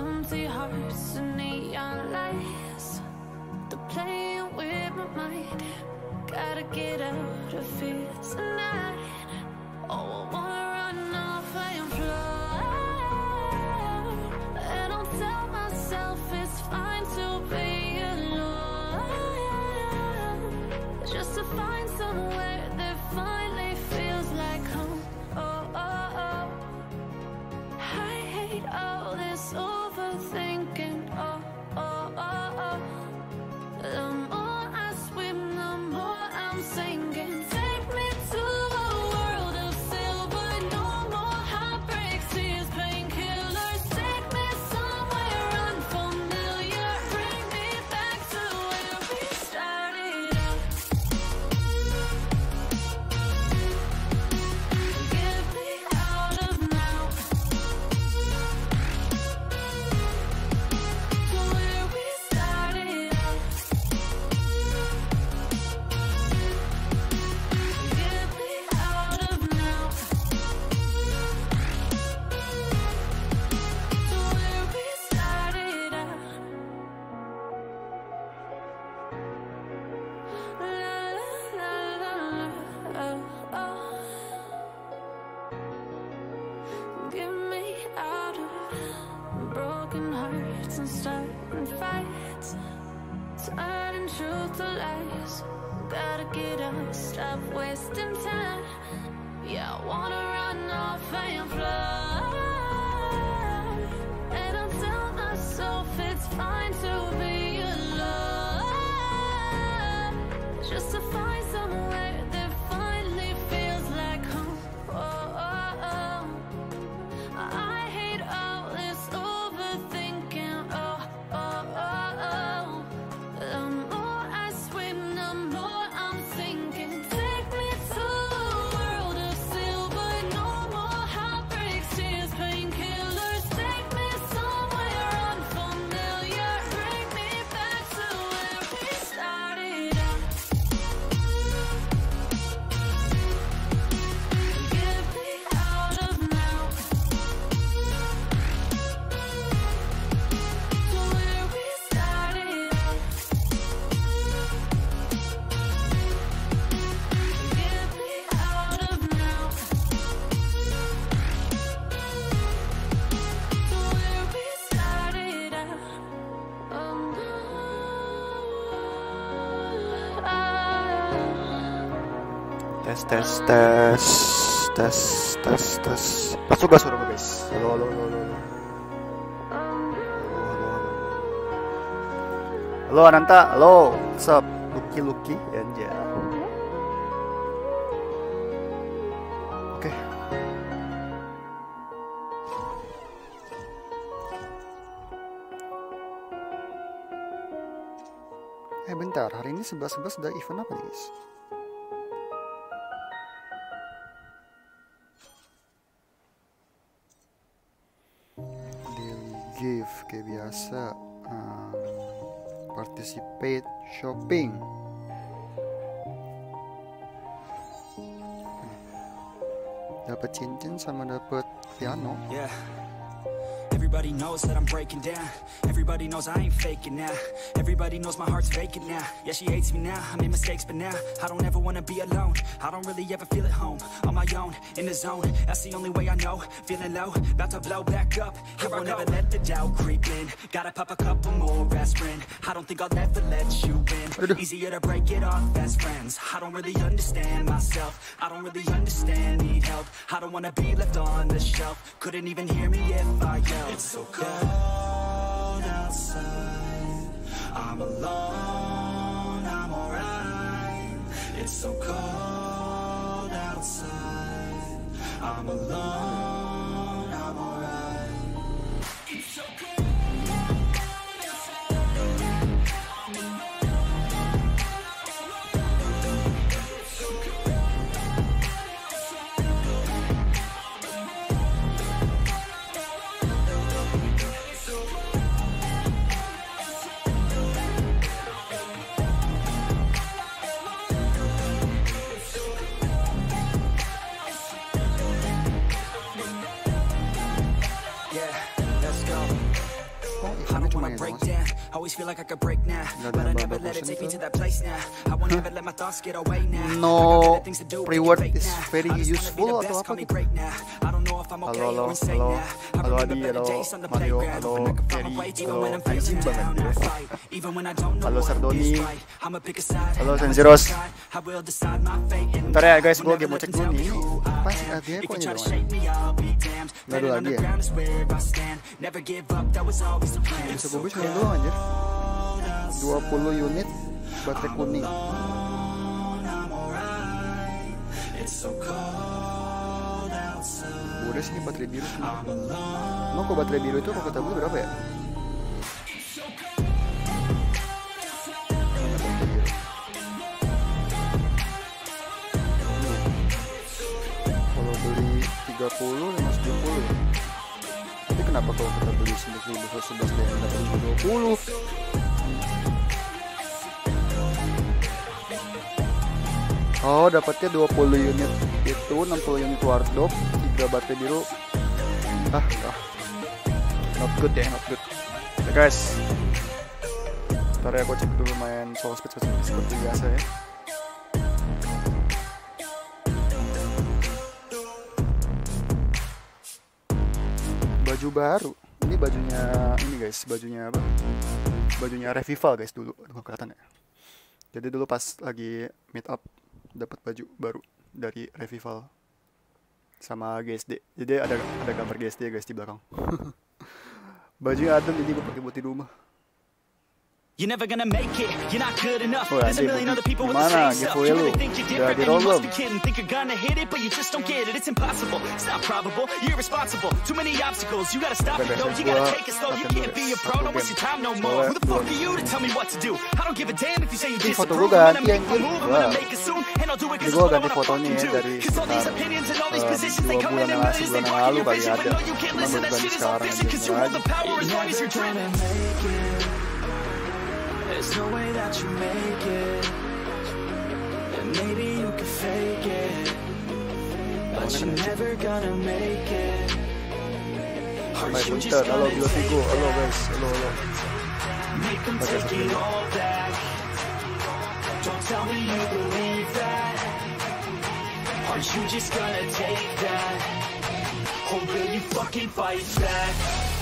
empty hearts and neon lights. They're playing with my mind. Gotta get out of here tonight. Oh, I wanna run off and fly. And I'll tell myself it's fine to be alone, just to find somewhere that finally feels like home. Oh, oh, oh. I hate all this overthinking. Oh, oh, oh, oh. The more I swim, the more I'm sinking. Take me to a world of silver. No more heartbreaks, tears, painkillers. Take me somewhere unfamiliar. Bring me back to where we started out. Get me out of now. To where we started out. Get me out of now. To where we started out. La la la la, oh, oh. Get me out of broken hearts and starting fights, turning truth to lies. Gotta get up, stop wasting time. Yeah, I wanna run off and fly. And I'll tell myself it's fine to be alone, just to find somewhere that finally feels like home. Oh, oh, oh. I hate all this overthinking. Oh, oh, oh, oh. The more I swim, the more I'm sinking. Take me to a world of silver. No more heartbreaks, tears, painkillers. Take me somewhere unfamiliar. Bring me back to where we started out. Get me out of now. To where we started out. Get me out of now. To where we started out. Oh no. Tes tes tes tes tes tes. Masuk gak suara gue, guys? Halo halo halo halo. Halo Ananta, halo. What's up? Lucky Lucky Angel. Oke. Bentar, hari ini 11.11 ada event apa nih, guys? Daily gift kayak biasa. Participate shopping. Dapat cincin sama dapat piano. Yeah. Everybody knows that I'm breaking down. Everybody knows I ain't faking now. Everybody knows my heart's vacant now. Yeah, she hates me now. I made mistakes, but now I don't ever wanna be alone. I don't really ever feel at home. On my own, in the zone. That's the only way I know. Feeling low, about to blow back up. I won't ever let the doubt creep in. Gotta pop a couple more aspirin. I don't think I'll ever let you in. Easier to break it off best friends. I don't really understand myself. I don't really understand, need help. I don't wanna be left on the shelf. Couldn't even hear me if I yelled. It's so cold outside. I'm alone, I'm alright. It's so cold outside. I'm alone, I'm alright. It's so cold outside. I'm alone. Always feel like I could break now, but I never let it take me to that place now. I won't ever let my thoughts get away now. No reward is very useful atau apa gitu? Halo Adi, halo Mario, halo Ferry, halo Aizim banget ya. Halo Sardoni, halo Senziros. Bentar ya guys, gue mau cek dulu nih. Pas hadiahnya kok ini dong ya? Gak ada lagi ya? Bisa gue cuma doang aja. 20 unit baterai kuning. Udah sih baterai biru semua. Emang kok baterai biru itu kalau kata gue berapa ya? Kalau beli 30 sama 70 ya. Tapi kenapa kalau kita beli 11.000 dan dapat 20? Oh, dapatnya 20 unit itu, 60 unit wardrobe, 3 baterai biru. Not good ya, not good. Oke guys, ntar ya aku cek dulu main soul speed seperti biasa ya. Baju baru, ini bajunya ini guys, bajunya apa? Bajunya Revival guys dulu, aduh kelihatan ya. Jadi dulu pas lagi meet up dapat baju baru dari Revival sama GSD. Jadi ada gambar GSD guys di belakang. Bajunya adem, jadi gue pakai buat di rumah. You're never gonna make it, you're not good enough. There's a million other people with the Gimana? same stuff. Giveaway You lu. really think you're Udah different di and you roll must belum? be kidding. Think you're gonna hit it, but you just don't get it. It's impossible, it's not probable. You're irresponsible, too many obstacles. You gotta stop it though, you gotta take it slow. You can't be a pro, don't waste your time no more. Who the fuck are you to tell me what to do? I don't give a damn if you say you foto disapprove. gue I'm gonna ganti make my anjir. move, I'm Wah. gonna make it soon. And I'll do it Ini cause gue it's what I ganti wanna fotonya fucking ya do. dari Cause all these sekitar opinions and all these positions, they 2 come bulan in yang millions. They lalu block your kali vision, ada. but no you can't Cuma listen. baru That ganti shit is all sekarang fiction, aja. cause you hold the power as long as you're dreaming. There's no way that you make it, and maybe you can fake it, but you're never gonna make it. Are Baik, you bentar. just Halo gonna Bilo Vigo, take halo that? guys, halo. Make them take it all back. Don't tell me you believe that. Are you just gonna take that? Or will you fucking fight back?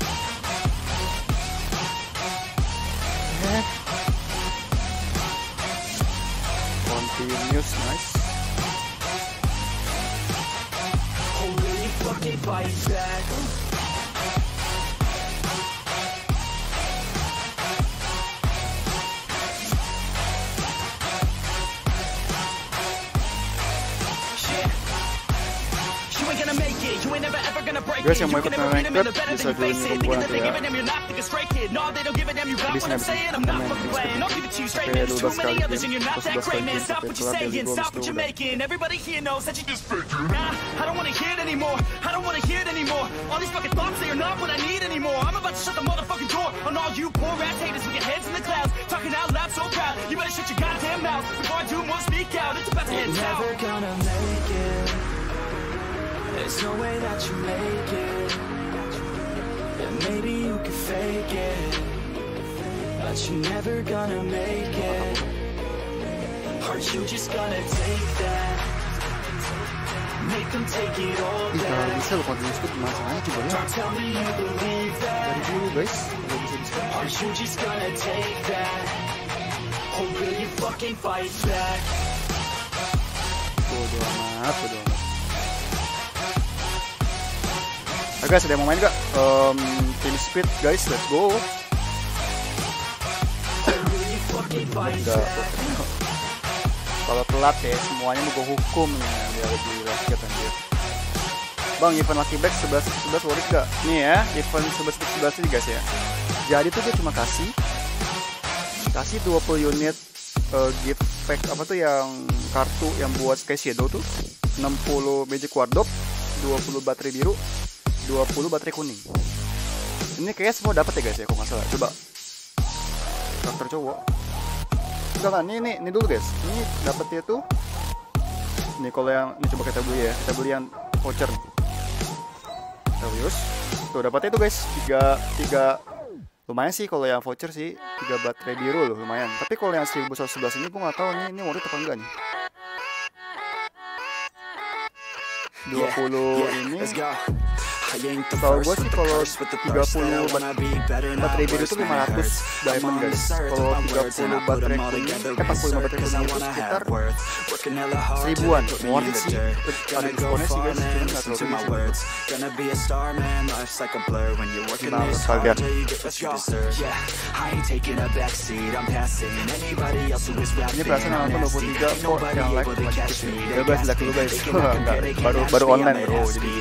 Continuous, nice. Or will you fucking fight back? You ain't gonna make it, you ain't never ever gonna break Guys, it. yang You mau can ikut never main beat them in the Minecraft better bisa than you face join it. room Thinking gua that they nanti give a ya. damn, you're not like a stray kid. No, they don't give a damn, you got what I'm saying. I'm not fucking playing, I'll give it to you straight, man. There's too many others and you're not that great, man. Stop what you're saying, stop what you're making. Everybody here knows that you just faking. Nah, I don't wanna hear it anymore, I don't wanna hear it anymore. All these fucking thoughts, they are not what I need anymore. I'm about to shut the motherfucking door on all you poor ass haters with your heads in the clouds, talking out loud so proud. You better shut your goddamn mouth before I do more speak out. It's about to head south. You're never gonna make it. There's no way that you make it. And maybe you can fake it, but you're never gonna make it. Are you just gonna take that? Make them take it all Ih, kalau back. bisa lo continuous speed gimana caranya coba ya? Don't tell me you believe that. Dari dulu guys, kalau bisa. Are you just gonna take that? Or will you fucking fight back? Bodo amat, bodo amat. Guys, ada yang mau main gak? Team speed guys, let's go. Udah, kalau telat ya semuanya mau gue hukum nih biar lebih rakyat anjir. Bang, event Lucky Bag 11 worth gak? Nih ya, event 11 nih guys ya. Jadi tuh dia cuma kasih 20 unit gift pack apa tuh yang kartu yang buat Sky Shadow tuh, 60 magic wardrobe, 20 baterai biru, 20 baterai kuning. Ini kayaknya semua dapat ya guys ya, kok nggak salah. Coba karakter cowok. Enggak kan? Ini dulu guys. Ini dapatnya tuh. Nih kalau yang ini coba kita beli ya. Kita beli yang voucher nih. Kita use. Tuh dapatnya tuh guys. Lumayan sih kalau yang voucher sih 3 baterai biru loh, lumayan. Tapi kalau yang 1111 ini gue nggak tahu nih ini worth it apa enggak nih. 20 ini Tahu gue sih kalau 30 baterai biru itu 500 diamond guys. Kalau 30 baterai kuning, 45 baterai kuning itu sekitar 1000-an. Worth it sih. Ada diskonnya sih guys, cuma nggak terlalu gimana kalian. Ini perasaan nonton 23 kok yang like cuma dikit. Ya guys, like dulu guys. baru online bro, jadi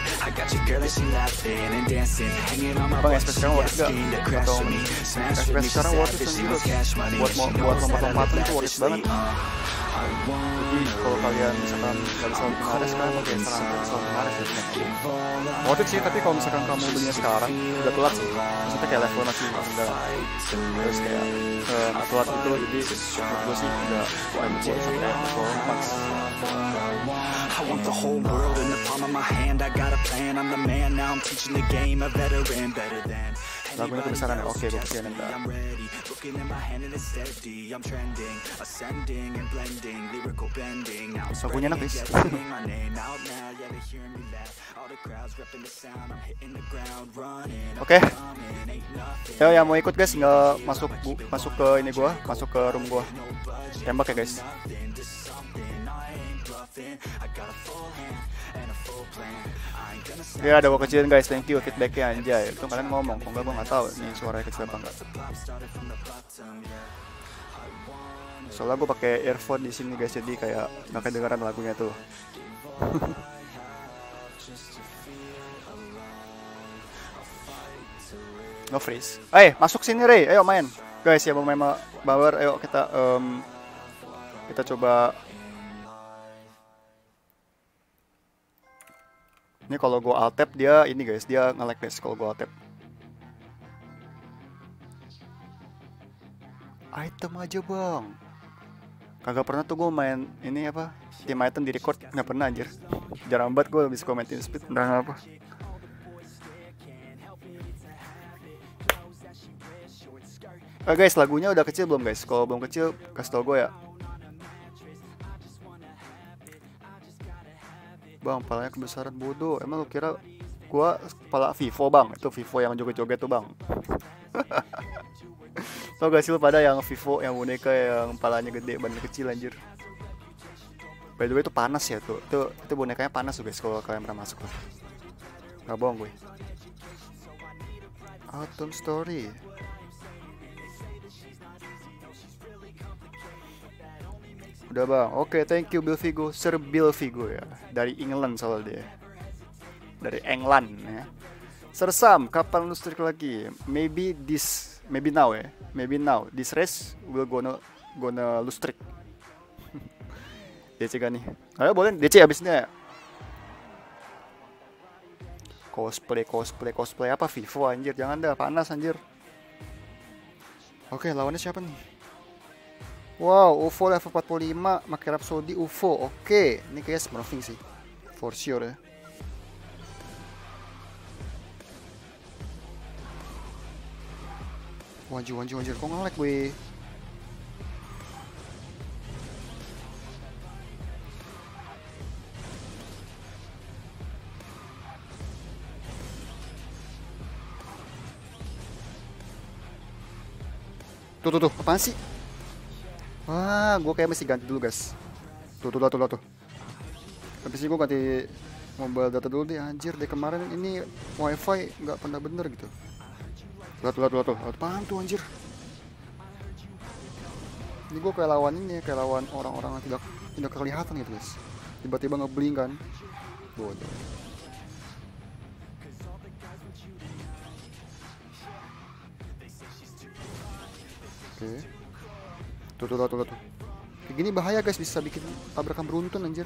Bang, SPS sekarang worth it gak? Atau SPS sekarang worth it sendiri buat lompat-lompatan itu worth it banget. Jadi kalau kalian misalkan gak bisa lompat Ares kan pakai sekarang bisa lompat Ares ya. Worth it sih, tapi kalau misalkan kamu belinya sekarang udah telat sih. Maksudnya kayak level masih rendah, terus kayak telat gitu, jadi menurut gue sih udah wajib sampai level max. I want the whole world in the palm of my hand. I got a plan, I'm the man. Now I'm teaching the game, a veteran, better than lagunya kebesaran ya, oke gue kesian enggak. I'm ready, looking in my hand and it's steady. I'm trending, ascending and blending, lyrical bending. Now I'm lagunya enak guys. my name out now, yeah they hearing me laugh. All the crowds repping the sound, I'm hitting the ground running. Oke. Ya yang mau ikut guys nggak masuk ke ini gua, masuk ke room gua. Tembak ya guys. Ya ada gua kecilin guys, thank you feedbacknya anjay. Itu kalian ngomong, kok enggak gua nggak tahu nih suaranya kecil apa enggak. Soalnya gua pakai earphone di sini guys, jadi kayak nggak kedengaran lagunya tuh. No freeze. Masuk sini Ray, ayo main. Guys ya mau main Bauer, ayo kita coba. Ini kalau gua alt tab dia ini guys, dia nge-lag guys kalau gua alt tab. Item aja bang. Kagak pernah tuh gua main ini apa? Team item di record nggak pernah anjir. Jarang banget gua bisa komentin speed dan apa. Guys, lagunya udah kecil belum guys? Kalau belum kecil kasih tau gue ya. Bang, palanya kebesaran bodoh. Emang lu kira gua kepala Vivo bang? Itu Vivo yang joget-joget tuh bang. Tau gak sih lu pada yang Vivo yang boneka yang palanya gede badan kecil anjir. By the way itu panas ya tuh. Itu bonekanya panas tuh guys kalau kalian pernah masuk tuh. Gak bohong gue. Autumn Story. Udah bang, oke, thank you Bill Vigo, Sir Bill Vigo ya, dari England soal dia, dari England ya. Sir Sam, kapan lu streak lagi? Maybe now ya, maybe now. This race will gonna lu streak. DC kan nih? Ayo boleh DC abisnya. Cosplay apa Vivo anjir, jangan dah panas anjir. Oke, lawannya siapa nih? Wow, UFO level 45, pakai Rhapsody UFO. Oke, ini kayaknya Smurfing sih. For sure ya. Anjir, kok nge-lag gue? Tuh, apaan sih? Wah, gue kayak mesti ganti dulu guys. Tuh. Habis ini gue ganti mobile data dulu deh. Anjir, dari kemarin ini wifi nggak pernah bener gitu. Tuh. Apaan tuh anjir? Ini gue kayak lawan orang-orang yang tidak kelihatan gitu guys. Tiba-tiba ngebling kan. Bodoh. Oke. Tuh. Kayak gini bahaya guys, bisa bikin tabrakan beruntun anjir.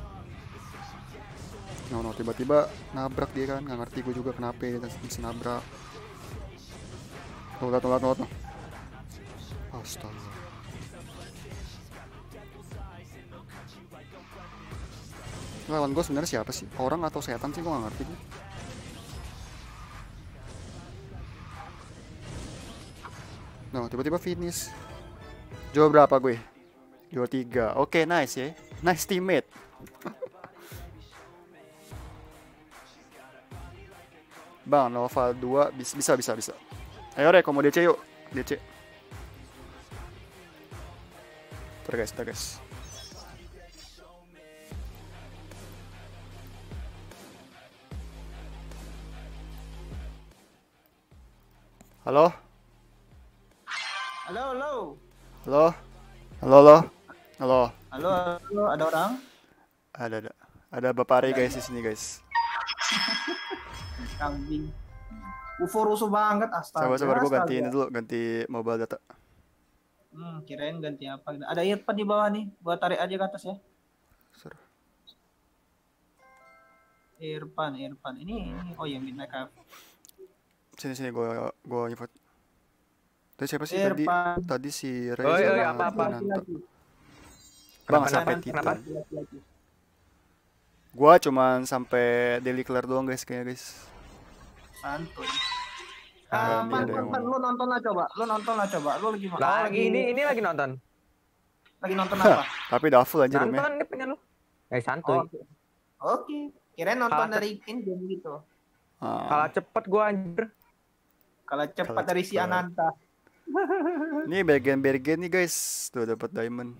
No, tiba-tiba nabrak dia kan, nggak ngerti gue juga kenapa dia bisa nabrak. Tuh. Astaga. Lawan gue sebenarnya siapa sih? Orang atau setan sih, gue nggak ngerti gue. tiba-tiba finish. Jual berapa gue? Jual 3. Oke, nice ya. Nice teammate. Bang, Nova 2 bisa. Ayo Rek, mau DC yuk. DC. Ntar guys. Halo? Halo. Halo. Halo, ada orang? Ada Bapak Ari guys di sini guys. Kambing. UFO rusuh banget, astaga. Sabar gue ganti ini dulu, ganti mobile data. Kirain ganti apa. Ada earpod di bawah nih, gua tarik aja ke atas ya. Seru. Irfan. Ini oh ya Midnight Cafe. Sini gue invite. Tadi siapa sih Irfan. tadi si Reza Oh, sama apa? Nanto. Bang sampai Kenapa? Titan. Gua cuman sampai daily clear doang guys kayaknya guys. Santuy. Ada Pan, yang lu nonton lah coba. Lu lagi mana? Ini lagi nonton. Lagi nonton apa? Tapi udah full aja roomnya. Nonton dia punya lu. Santuy. Oke. Kirain nonton Kalah dari in-game gitu. Kalah cepet gua anjir. Kalau cepat Kalah dari si cepet. Ananta. Ini Bergen nih guys. Tuh dapat diamond.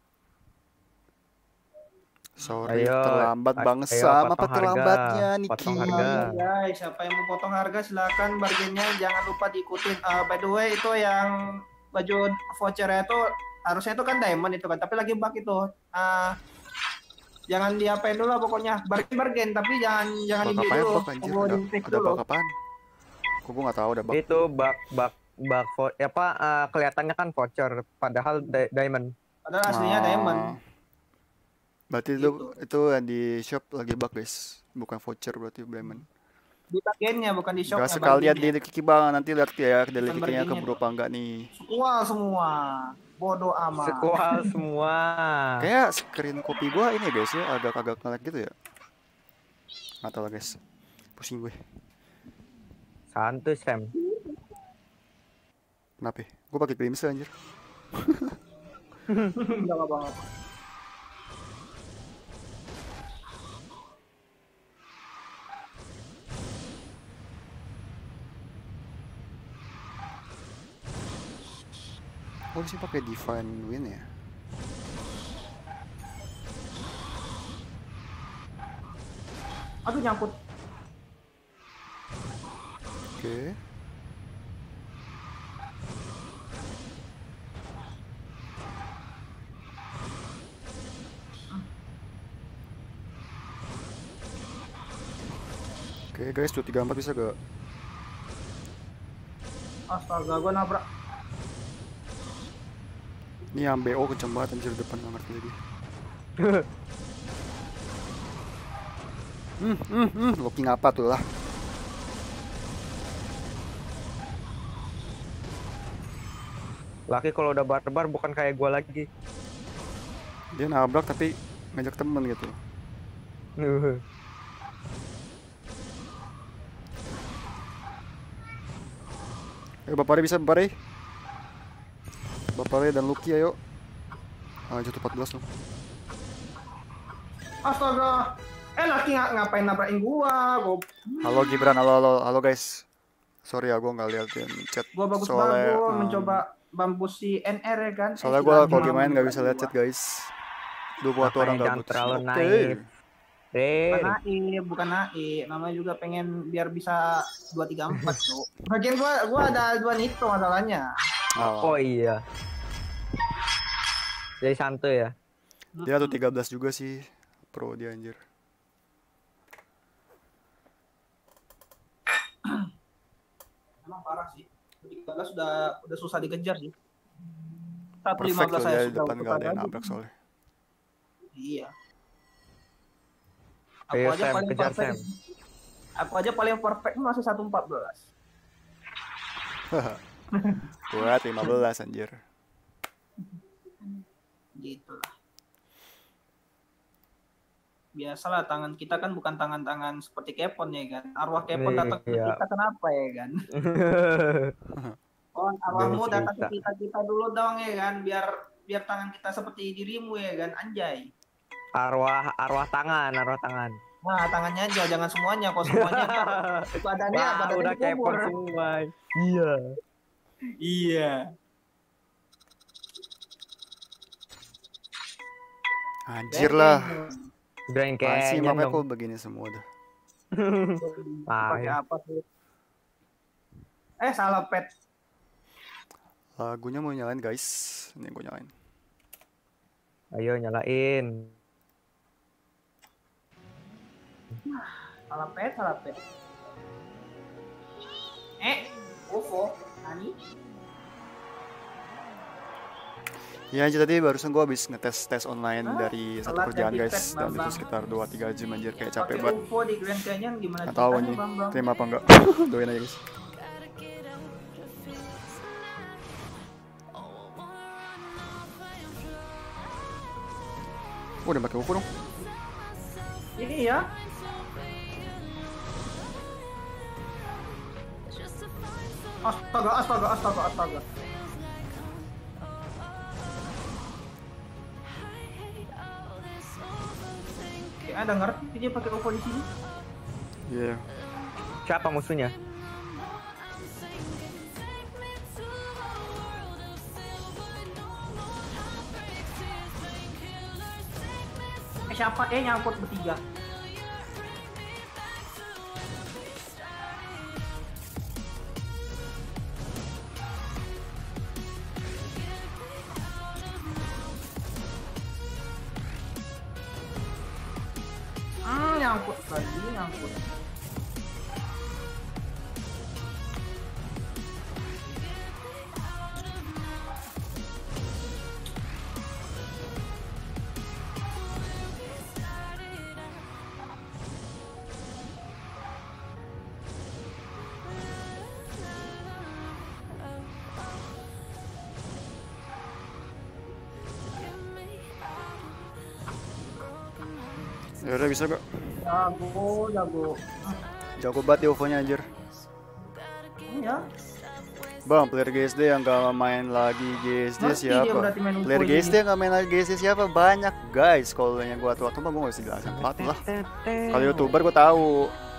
Sorry Ayo, terlambat ayo, banget ayo, sama potong terlambatnya harga, potong Niki. harga. Guys, siapa yang mau potong harga silakan bargainnya, jangan lupa diikutin. By the way itu yang baju voucher itu harusnya itu kan diamond itu kan, tapi lagi bug itu. Jangan diapain dulu lah pokoknya. Bargain tapi jangan Bak dibeli apaan dulu. bak anjir? Tunggu di-fix Ada dulu. bak apaan? Gue nggak tahu ada bak. Itu kelihatannya kan voucher padahal diamond. Padahal aslinya diamond. Berarti Gitu. itu yang di shop lagi bug guys, bukan voucher berarti diamond. Di bagiannya bukan di shopnya. Gak sekalian bargainnya. di Kiki bang, nanti lihat ya dari Bukan Kikinya bargainnya keburu apa enggak nih. Wah semua. Bodoh amat. Sekual semua. Kayak screen copy gua ini guys ya, agak-agak nge-lag gitu ya. Nggak tahu lah guys, pusing gue. Santuy Sam. Kenapa? Gue pakai Crimson anjir. Enggak apa-apa. Oh sih pakai Divine Win ya. Aduh nyangkut. Oke. Oke guys, 234 bisa gak? Astaga, gua nabrak. Ini yang BO kenceng banget anjir depan, nggak ngerti lagi. Looking apa tuh lah? Laki kalau udah barbar bukan kayak gua lagi. Dia nabrak tapi ngajak temen gitu. Bapak Re bisa, Bapak Re. Bapak Re dan Lucky ayo. Jatuh 14 dong. Astaga. Laki ngapain nabrakin gua? Halo Gibran, halo guys. Sorry ya, gue nggak liatin chat. Gua bagus soalnya, banget gua mencoba bambus si NR ya kan. Soalnya gue kalau game main nggak bisa lihat chat guys. Buat orang Jangan gabut. terlalu Oke. naif. Bukan naik, namanya juga pengen biar bisa 2 3 4 tuh. Bagian gua ada 2 nitro masalahnya. Oh. Oh iya. Jadi santuy ya. Dia tuh 13 juga sih. Pro dia anjir. Emang parah sih. 13 udah susah dikejar sih. 115 Perfect tuh saya dia di sudah depan nggak ada yang lagi. nabrak soalnya. Iya. Ayo Sam, kejar Sam. Aku aja paling perfect masih 114. Buat 15 anjir. Gitu lah. Biasalah tangan kita kan bukan tangan-tangan seperti Kepon ya kan. Arwah Kepon datang ke Iya. kita kenapa ya kan. Oh, arwahmu Beda datang ke cerita. kita dulu dong ya kan, biar tangan kita seperti dirimu ya kan, anjay. Arwah tangan, arwah tangan. Nah, tangannya aja, jangan semuanya. Kalau semuanya ntar badannya Wah, udah dikubur. kepot semua. Iya. Iya. Anjir lah. Grand Apaan sih Canyon mapnya dong. kok begini semua dah. Pakai ya. apa sih? Salah pet. Lagunya mau nyalain guys. Ini gue nyalain. Ayo nyalain. Salah pet. UFO, Nani? Ya anjir, tadi barusan gue habis tes online dari satu telat kerjaan ganti guys. pet, Dan itu Bambang. sekitar 2-3 jam anjir, kayak capek Pakai banget. UFO di Grand Canyon gimana Gak tau ceritanya, anjing, Bambang? terima apa enggak. Doain aja guys. Udah pakai UFO dong. Iya. Astaga. Kayak ada ngerti dia pakai UFO di sini. Iya. Siapa musuhnya? Siapa nyangkut bertiga? Nyangkut. Ya udah bisa kok. Jago. Jago banget ya UFO-nya anjir. Ya. Bang, player GSD yang gak main lagi GSD Ngerti dia siapa? berarti main UFO Player ini. GSD yang gak main lagi GSD siapa? Banyak guys. Kalau yang gua waktu mah gua gak bisa jelasin pelat lah. Kalau YouTuber gua tahu.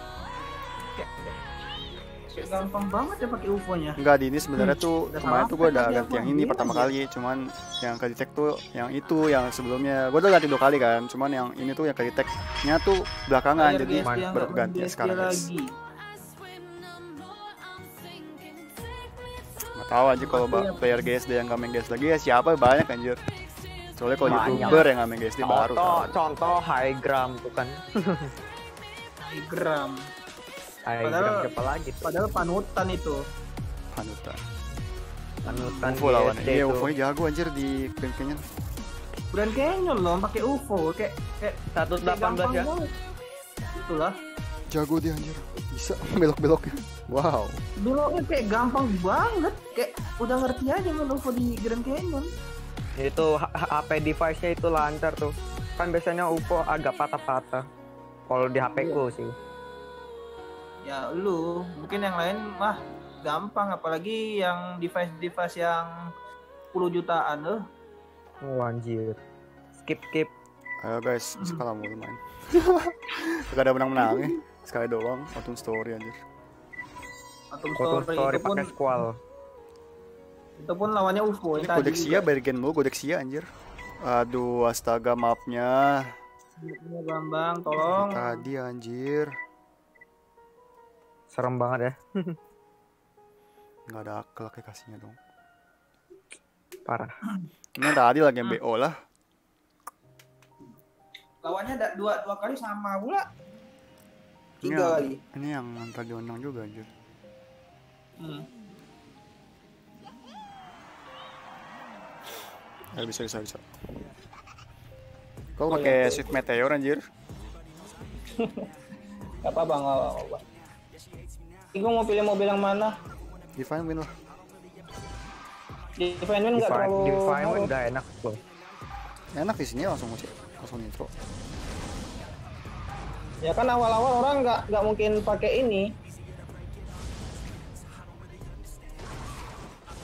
Gampang banget ya pakai UFO-nya. Enggak, di ini sebenarnya tuh Udah kemarin salah tuh gua pet udah lagi ganti apa? yang ini Iya pertama aja. kali. Cuman yang ke detect tuh yang itu yang sebelumnya. Gua udah ganti 2 kali kan. Cuman yang ini tuh yang ke detect-nya tuh belakangan. Player Jadi GSD yang baru nggak ganti main sekarang GSD guys. lagi. Nggak tahu aja kalau Pasti ya. player GSD yang gak main GSD lagi ya siapa, banyak anjir. Soalnya kalau Banyak. YouTuber yang gak main GSD baru tahu. Contoh High Gram tuh kan. Gram. High Padahal- Gram siapa lagi tuh? Padahal panutan itu. Panutan. Panutan UFO lawannya. GSD Iya, tuh. UFO-nya jago anjir di Grand Canyon. Grand Canyon loh pakai UFO kayak 118 ya. banget. Itulah. Jago dia anjir. Bisa belok-beloknya. Wow. Beloknya kayak gampang banget. Kayak udah ngerti aja main UFO di Grand Canyon. Itu HP device-nya itu lancar tuh. Kan biasanya UFO agak patah-patah. Kalau di HP ku sih. Ya lu, mungkin yang lain mah gampang, apalagi yang device yang 10 jutaan loh. Oh, anjir. Skip. Ayo guys, sekarang mau main. Gak ada menang-menangnya. Sekali doang, Autumn Story anjir. Atom Auto Story story itu pun, pakai squall. lawannya UFO Ini tadi Kodexia, juga. Bergen mulu Kodexia anjir. Aduh, astaga mapnya. Ini Bambang, tolong. Tadi anjir. Serem banget ya. Nggak ada akal kayak kasihnya dong. Parah. Ini yang tadi lagi yang BO lah. Lawannya ada dua kali sama pula. Ini 3 yang- kali. Ini yang tadi menang juga anjir. Ya bisa. Kau pakai Swift Meteor anjir. Gak apa-apa, gak apa-apa. Gue mau pilih mobil yang mana? Divine win lah. Divine Win nggak terlalu. Divine Win udah enak loh. Enak di sini langsung intro. Ya kan awal-awal orang nggak mungkin pakai ini.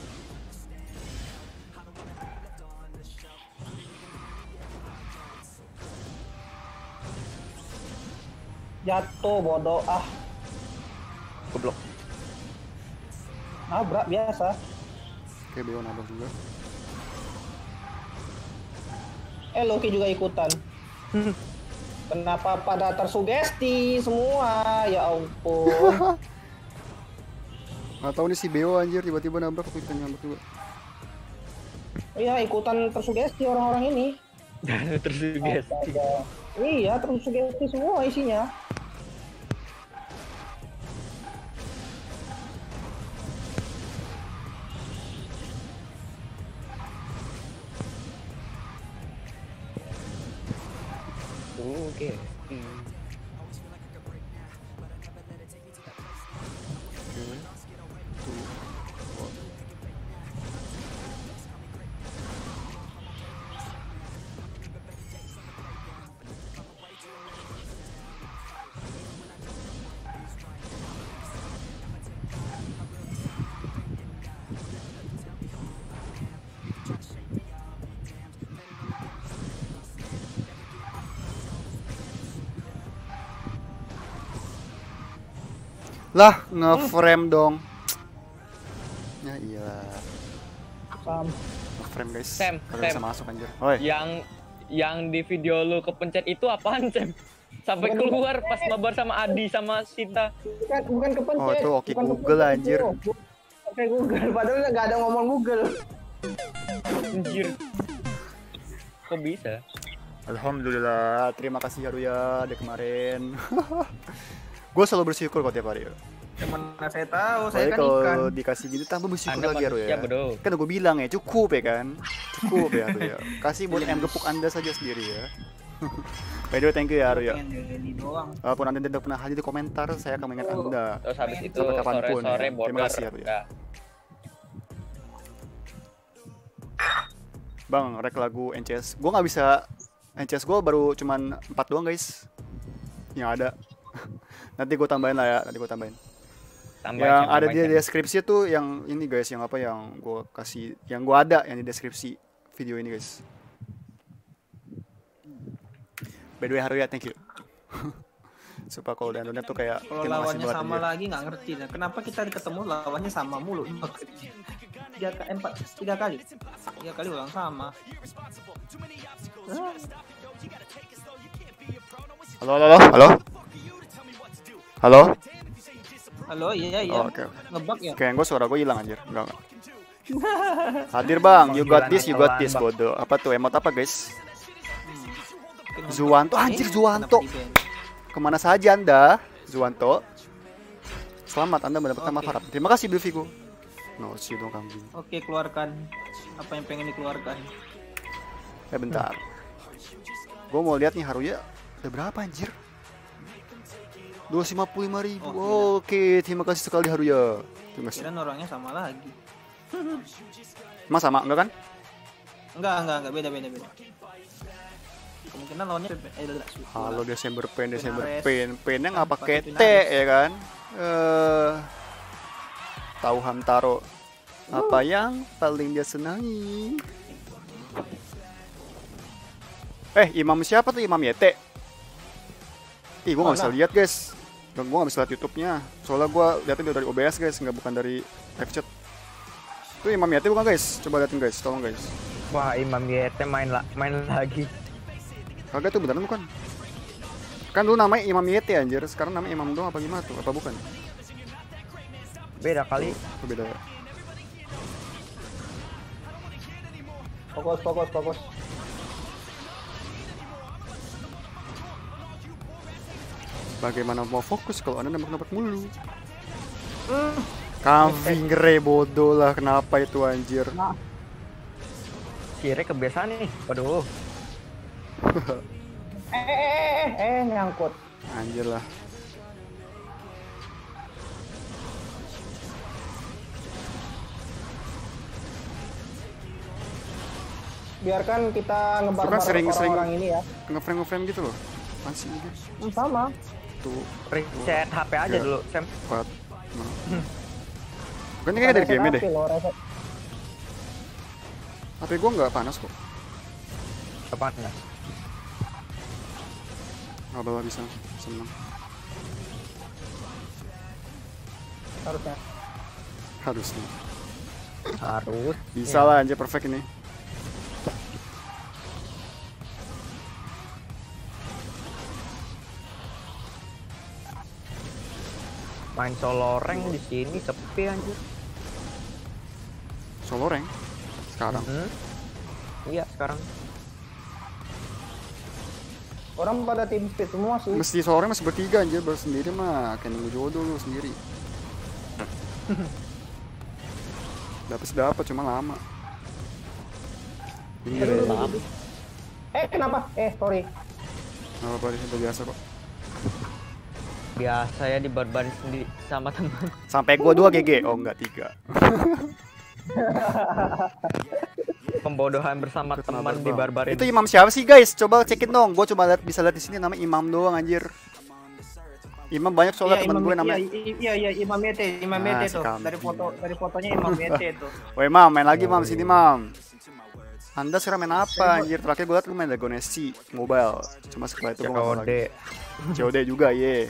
Jatuh bodoh Goblok. nabrak biasa. Oke, Beo nabrak juga. Loki juga ikutan. Kenapa pada tersugesti semua? Ya ampun. Nggak tahu nih si Beo anjir tiba-tiba nabrak, aku ikutan nabrak juga. Iya, ikutan tersugesti orang-orang ini. Tersugesti. Iya, tersugesti semua isinya. Oke. Lah, nge-frame dong. Ya iya. Nge-frame guys. Sam, Kagak bisa Sam. masuk anjir. Oi. Yang di video lu kepencet itu apaan, Sam? Sampai keluar pas mabar sama Adi sama Sinta. Bukan kepencet. Oh, itu oke bukan Google kepencet, anjir. itu. Oke Google, padahal nggak ada ngomong Google. Anjir. Kok bisa? Alhamdulillah, terima kasih Haruya dari kemarin. Gue selalu bersyukur kok tiap hari. Yang mana saya tahu, saya Soalnya kan ikan. kalau dikasih gitu tambah bersyukur Anda lagi Haruya. manusia, bro. Kan gue bilang ya cukup ya kan. Cukup ya Haruya. Kasih buat M gepuk Anda saja sendiri ya. By the way, thank you ya Haruya. Pengen daily doang. Walaupun Anda tidak pernah hadir di komentar, saya akan mengingat Anda. Terus habis itu Sampai kapanpun, sore-sore ya. Terima border. kasih, ya, Bu, ya. Udah. Bang, rek lagu NCS. Gue nggak bisa. NCS gue baru cuman 4 doang guys. Yang ada. Nanti gue tambahin lah ya. Nanti gue tambahin. Tambahin, Yang Sam, ada di tambahin, Sam. deskripsi tuh yang ini guys. Yang apa yang gue kasih. Yang gue ada yang di deskripsi video ini guys. By the way Haruya, thank you. Supaya kalau dan tuh kayak Kalau terima kasih lawannya banget, sama anjir. lagi nggak ngerti dah. Kenapa kita ketemu lawannya sama mulu? 3 kali. 3 kali ulang sama. Halo, halo, halo. Halo. Halo. Halo, iya. Oh, oke. Ngebug ya? Kayak gue suara gue hilang anjir. Enggak. Hadir bang, you got this, bodoh. Apa tuh emot apa guys? Zuwanto, anjir Zuwanto. Kemana saja anda, Zuwanto? Selamat anda mendapatkan Oke. mafarat. Terima kasih Bilvigo. No, see dong kambing. Oke, keluarkan apa yang pengen dikeluarkan. Bentar. Gue mau lihat nih Haruya. Ada berapa anjir? 255.000. Oh, Oke, terima kasih sekali Haruya. Terima kasih. Kira orangnya sama lagi. Emang sama enggak kan? Enggak, beda. Kemungkinan lawannya Halo Desember Pain. Benares. Painnya nggak pakai T Benares. ya kan? Tahu Hamtaro. Apa yang paling dia senangi? Imam siapa tuh? Imam Yete? Ih, gue nggak bisa lihat guys. Gue nggak bisa lihat YouTube-nya. Soalnya gue liatin dari OBS guys, nggak bukan dari live chat. Itu Imam Yete bukan guys? Coba liatin guys, tolong guys. Wah, Imam Yete main lagi. Kagak tuh beneran bukan? Kan dulu namanya Imam Yete anjir, sekarang namanya Imam doang apa gimana tuh? Apa bukan? Beda kali. Oh, beda ya. Fokus. Bagaimana mau fokus kalau anda nembak-nembak mulu? Kambing bodoh lah, kenapa itu anjir? Kira kebiasaan nih. Waduh. Nyangkut. Anjir lah. Biarkan kita ngebar Itu kan sering-sering orang ini ya. ngeframe gitu loh. Masih gitu. Sama. Tuh, Reset HP aja Ya. dulu, Sam. 4. Kan ini kayaknya dari game deh. HP gua nggak panas kok. Apaan ya? Nggak bawa bisa seneng. harusnya. Harusnya. Harus. Bisa lah anjir, perfect ini. Main solo rank di sini sepi anjir. Solo rank sekarang. Iya sekarang. Orang pada tim speed semua sih. Mesti solo rank masih bertiga anjir, baru sendiri mah kayak nunggu jodoh lu sendiri. Dapat cuma lama. Ini Kenapa? Sorry. nggak apa-apa, udah biasa kok. Biasa ya di barbar sendiri sama teman. Sampai gua 2 GG. Oh enggak, 3. Pembodohan bersama teman di barbar Itu imam siapa sih guys? Coba cekin dong. Gua cuma bisa lihat di sini namanya imam doang anjir. Imam banyak soalnya teman gue namanya. Iya Imam Yete tuh. Dari fotonya Imam Yete tuh. Woi Mam, main lagi Mam, sini Mam. Anda sekarang main apa anjir? Terakhir gue liat lu main Dragon SC Mobile. Cuma setelah itu gue nggak lagi. COD juga ye.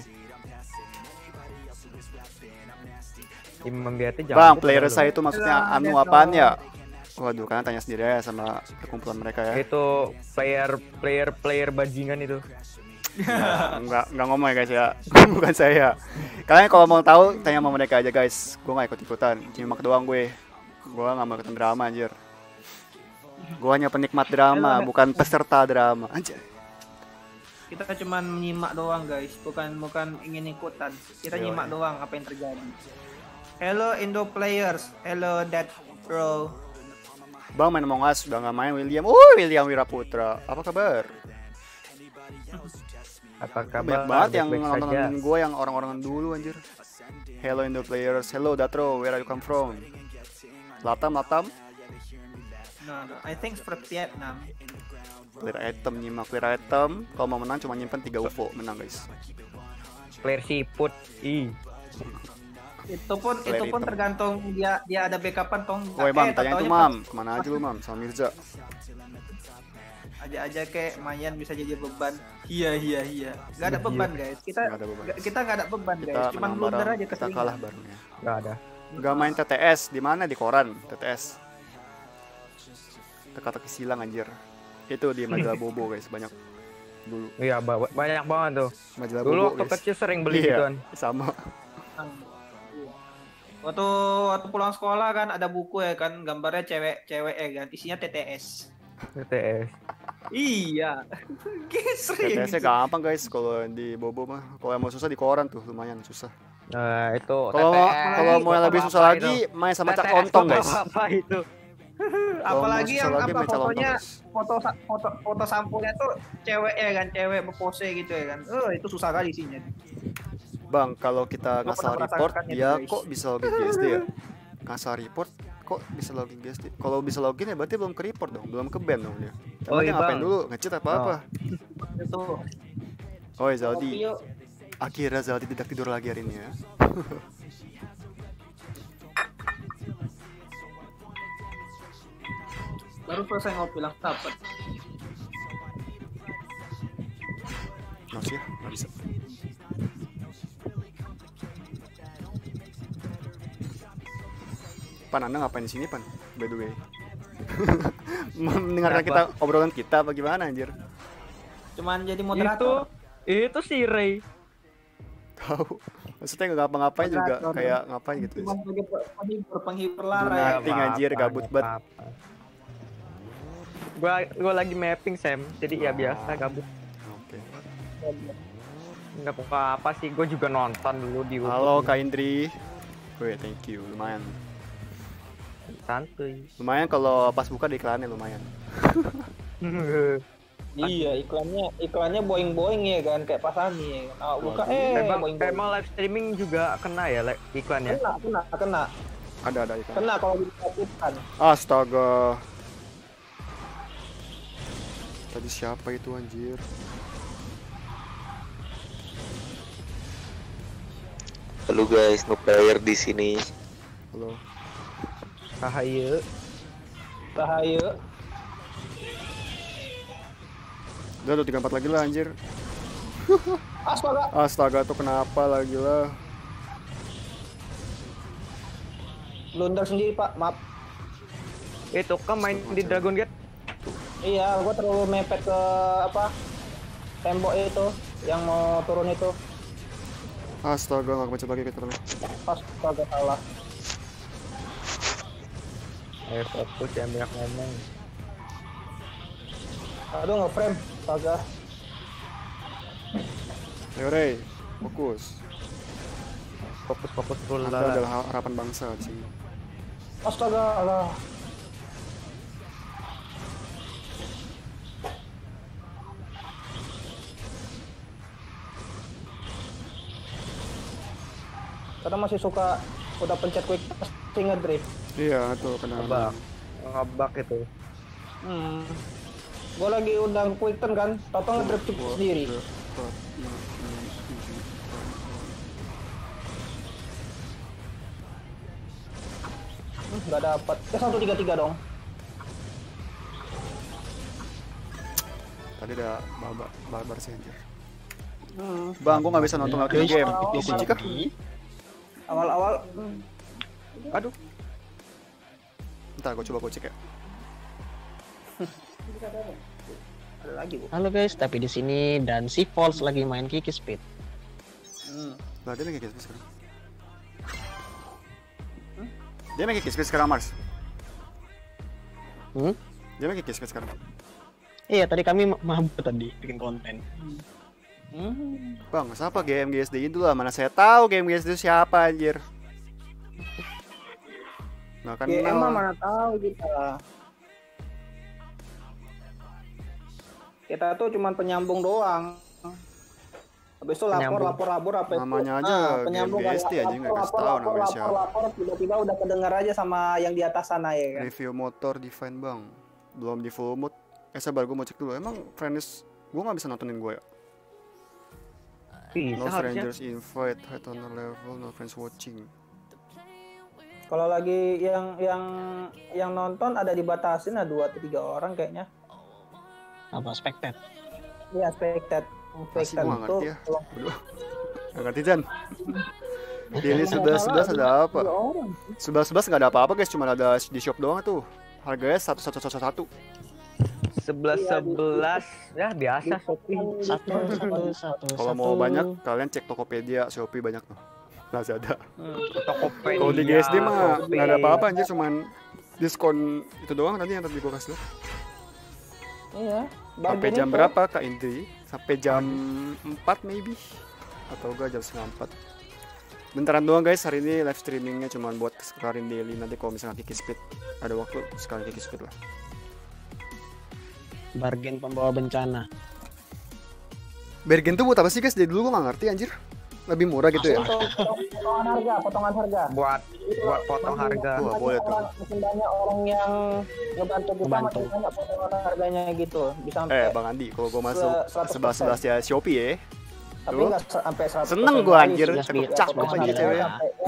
Imam Biate Bang, player saya itu maksudnya anu apaan ya? Waduh, kalian tanya sendiri ya sama perkumpulan mereka ya. Itu player bajingan itu. Enggak ngomong ya guys ya. Bukan saya. Kalian kalau mau tahu tanya sama mereka aja guys. Gue nggak ikut-ikutan, nyimak doang gue. Gue nggak mau ikutan drama anjir. Gue hanya penikmat drama, bukan peserta drama anjir. Kita cuma menyimak doang guys, bukan ingin ikutan. Kita nyimak doang apa yang terjadi. Hello Indo players, hello Dead Bro. Bang main Among Us, udah nggak main William. William Wiraputra, apa kabar? Apa kabar? Banyak banget yang Baik-baik nonton saja. gue yang orang-orang dulu anjir. Hello Indo players, hello Datro, where are you come from? Latam. No, I think from Vietnam. Clear item, nyimak clear item. Kalau mau menang cuma nyimpen 3 UFO, menang guys. Player siput. Itu pun hitam. tergantung dia ada backupan tong. Woi Mam, tanya itu Mam, kemana aja lu Mam, sama Mirza? Aja kayak Mayan bisa jadi beban. Iya. Gak ada beban guys. Nggak ada beban. Kita nggak ada beban Kita guys. Cuman menang blunder bareng, aja kita keseringan. kalah barunya. Gak ada. Gak main TTS, di mana? Di koran TTS. Teka-teki silang anjir. Itu di majalah Bobo guys, banyak dulu. Iya banyak banget tuh. Majalah Dulu Bobo waktu guys. kecil sering beli Iya, gituan. sama. Waktu pulang sekolah kan ada buku ya kan, gambarnya cewek ya kan, isinya TTS. TTS. Iya. Sering. TTS-nya gampang guys kalau di Bobo mah. Kalau yang mau susah di koran tuh lumayan susah. Nah itu Kalau mau yang lebih susah lagi main sama Cak Lontong guys. Apa itu? Apalagi yang susah lagi apa main Cak Lontong, fotonya guys. foto sampulnya tuh cewek ya kan, cewek berpose gitu ya kan. Itu susah kali isinya. Bang, kalau kita ngasal pernah report, merasakan itu, dia guys. kok bisa login GSD ya? Ngasal report, kok bisa login GSD? Kalau bisa login ya berarti belum ke report dong, belum ke ban dong dia. Oh, Emang dia iya, ngapain Bang. dulu? Nge-cheat apa-apa? Itu. Oh, Zaldi. Kopi yuk. Akhirnya Zaldi tidak tidur lagi hari ini ya. Baru selesai ngopi langsung dapat. Masih ya? Nggak bisa. Pan, Anda ngapain di sini, Pan? By the way. Mendengarkan kita obrolan kita apa gimana anjir? Cuman jadi moderator. Itu si Ray. Tahu. Maksudnya nggak ngapa-ngapain juga Moderator. kayak ngapain gitu. Cuman sebagai penghibur lara ya. Nothing, anjir, gabut banget. Gua lagi mapping Sam, jadi ya biasa gabut. Oke. Nggak apa sih, gue juga nonton dulu di YouTube. Halo Kak Indri. Wih, thank you. Lumayan. Santuy. Lumayan kalau pas buka di iklannya lumayan. Iya, iklannya boing-boing ya kan, kayak Pasani ya kan. Buka boing-boing. Emang live streaming juga kena ya iklannya? Kena. Ada iklan. Kena kalau diperhatikan. Astaga. Tadi siapa itu anjir? Halo guys, no player di sini. Halo. Bahaya. Udah tuh 34 lagi lah anjir. Astaga. Astaga tuh kenapa lagi lah? blunder sendiri Pak, maaf. Itu kan main di Dragon Gate. Iya, gua terlalu mepet ke apa? Tembok itu yang mau turun itu. Astaga, nggak kepencet lagi kita temen. Pas kagak salah. Ayo fokus, jangan banyak ngomong. Aduh, nge-frame. Kagak. Ayo Rey, fokus. Fokus dulu Anda lah. adalah harapan bangsa sih. Astaga, alah. Karena masih suka udah pencet quick pasti ngedrift. Iya, itu kena. Ngebak itu. Gue lagi undang quick turn kan, tau ngedrift sendiri. Nggak dapat. 133 dong. Tadi ada barbar sih anjir. Bang, gua nggak bisa nonton lagi game. Lu kunci kah? Awal-awal Aduh. Ntar gua coba cek ya. ada lagi bu. Halo guys, tapi di sini dan si Falls lagi main Kiki Speed. Nah, dia main kick sekarang. Dia main kick sekarang, Mars. Dia main kick sekarang. Iya, tadi kami mabuk tadi bikin konten. Bang, siapa game GSD itu lah? Mana saya tahu game GSD itu siapa anjir. Nah, kan Ya emang mana tahu kita. Kita tuh cuman penyambung doang. Habis itu lapor apa itu? namanya aja game GSD aja nggak kasih tahu namanya siapa. Lapor tiba-tiba udah kedengar aja sama yang di atas sana ya kan. Review motor Divine bang, belum di full mode. Sabar, gue mau cek dulu. Emang friends gue nggak bisa nontonin gue ya? No strangers invite, high honor level, no friends watching. Kalau lagi yang nonton ada dibatasin 2 atau 3 orang kayaknya. Apa spectate? Iya, spectate. Masih gue nggak ngerti ya. Nggak ngerti Jan. Ini 11 ada apa? 11 nggak ada apa-apa guys, cuma ada di shop doang tuh. Harganya 1. 11 ya biasa Shopee. Satu. Kalau mau banyak kalian cek Tokopedia, Shopee banyak tuh. Lazada. Tokopedia. Kalau di GSD mah nggak ada apa-apa anjir, cuman diskon itu doang tadi yang tadi gue kasih lo. Iya. Sampai jam berapa Kak Indri? Sampai jam 4 maybe atau enggak jam setengah 4. Bentaran doang guys, hari ini live streamingnya cuman buat sekalian daily. Nanti kalau misalnya Kiki Speed ada waktu sekalian Kiki Speed lah. Bargain pembawa bencana. Bergen tuh buat apa sih guys? Dari dulu gue nggak ngerti anjir. Lebih murah gitu ya? Potongan harga. Buat potong harga. Wah, boleh tuh. Makin banyak orang yang ngebantu kita, makin banyak potongan harganya gitu. Bisa sampai Bang Andi, kalau gue masuk 11 ya Shopee ya. tapi nggak sampai 100%. Seneng gue anjir, Iya, cakep aja cewek.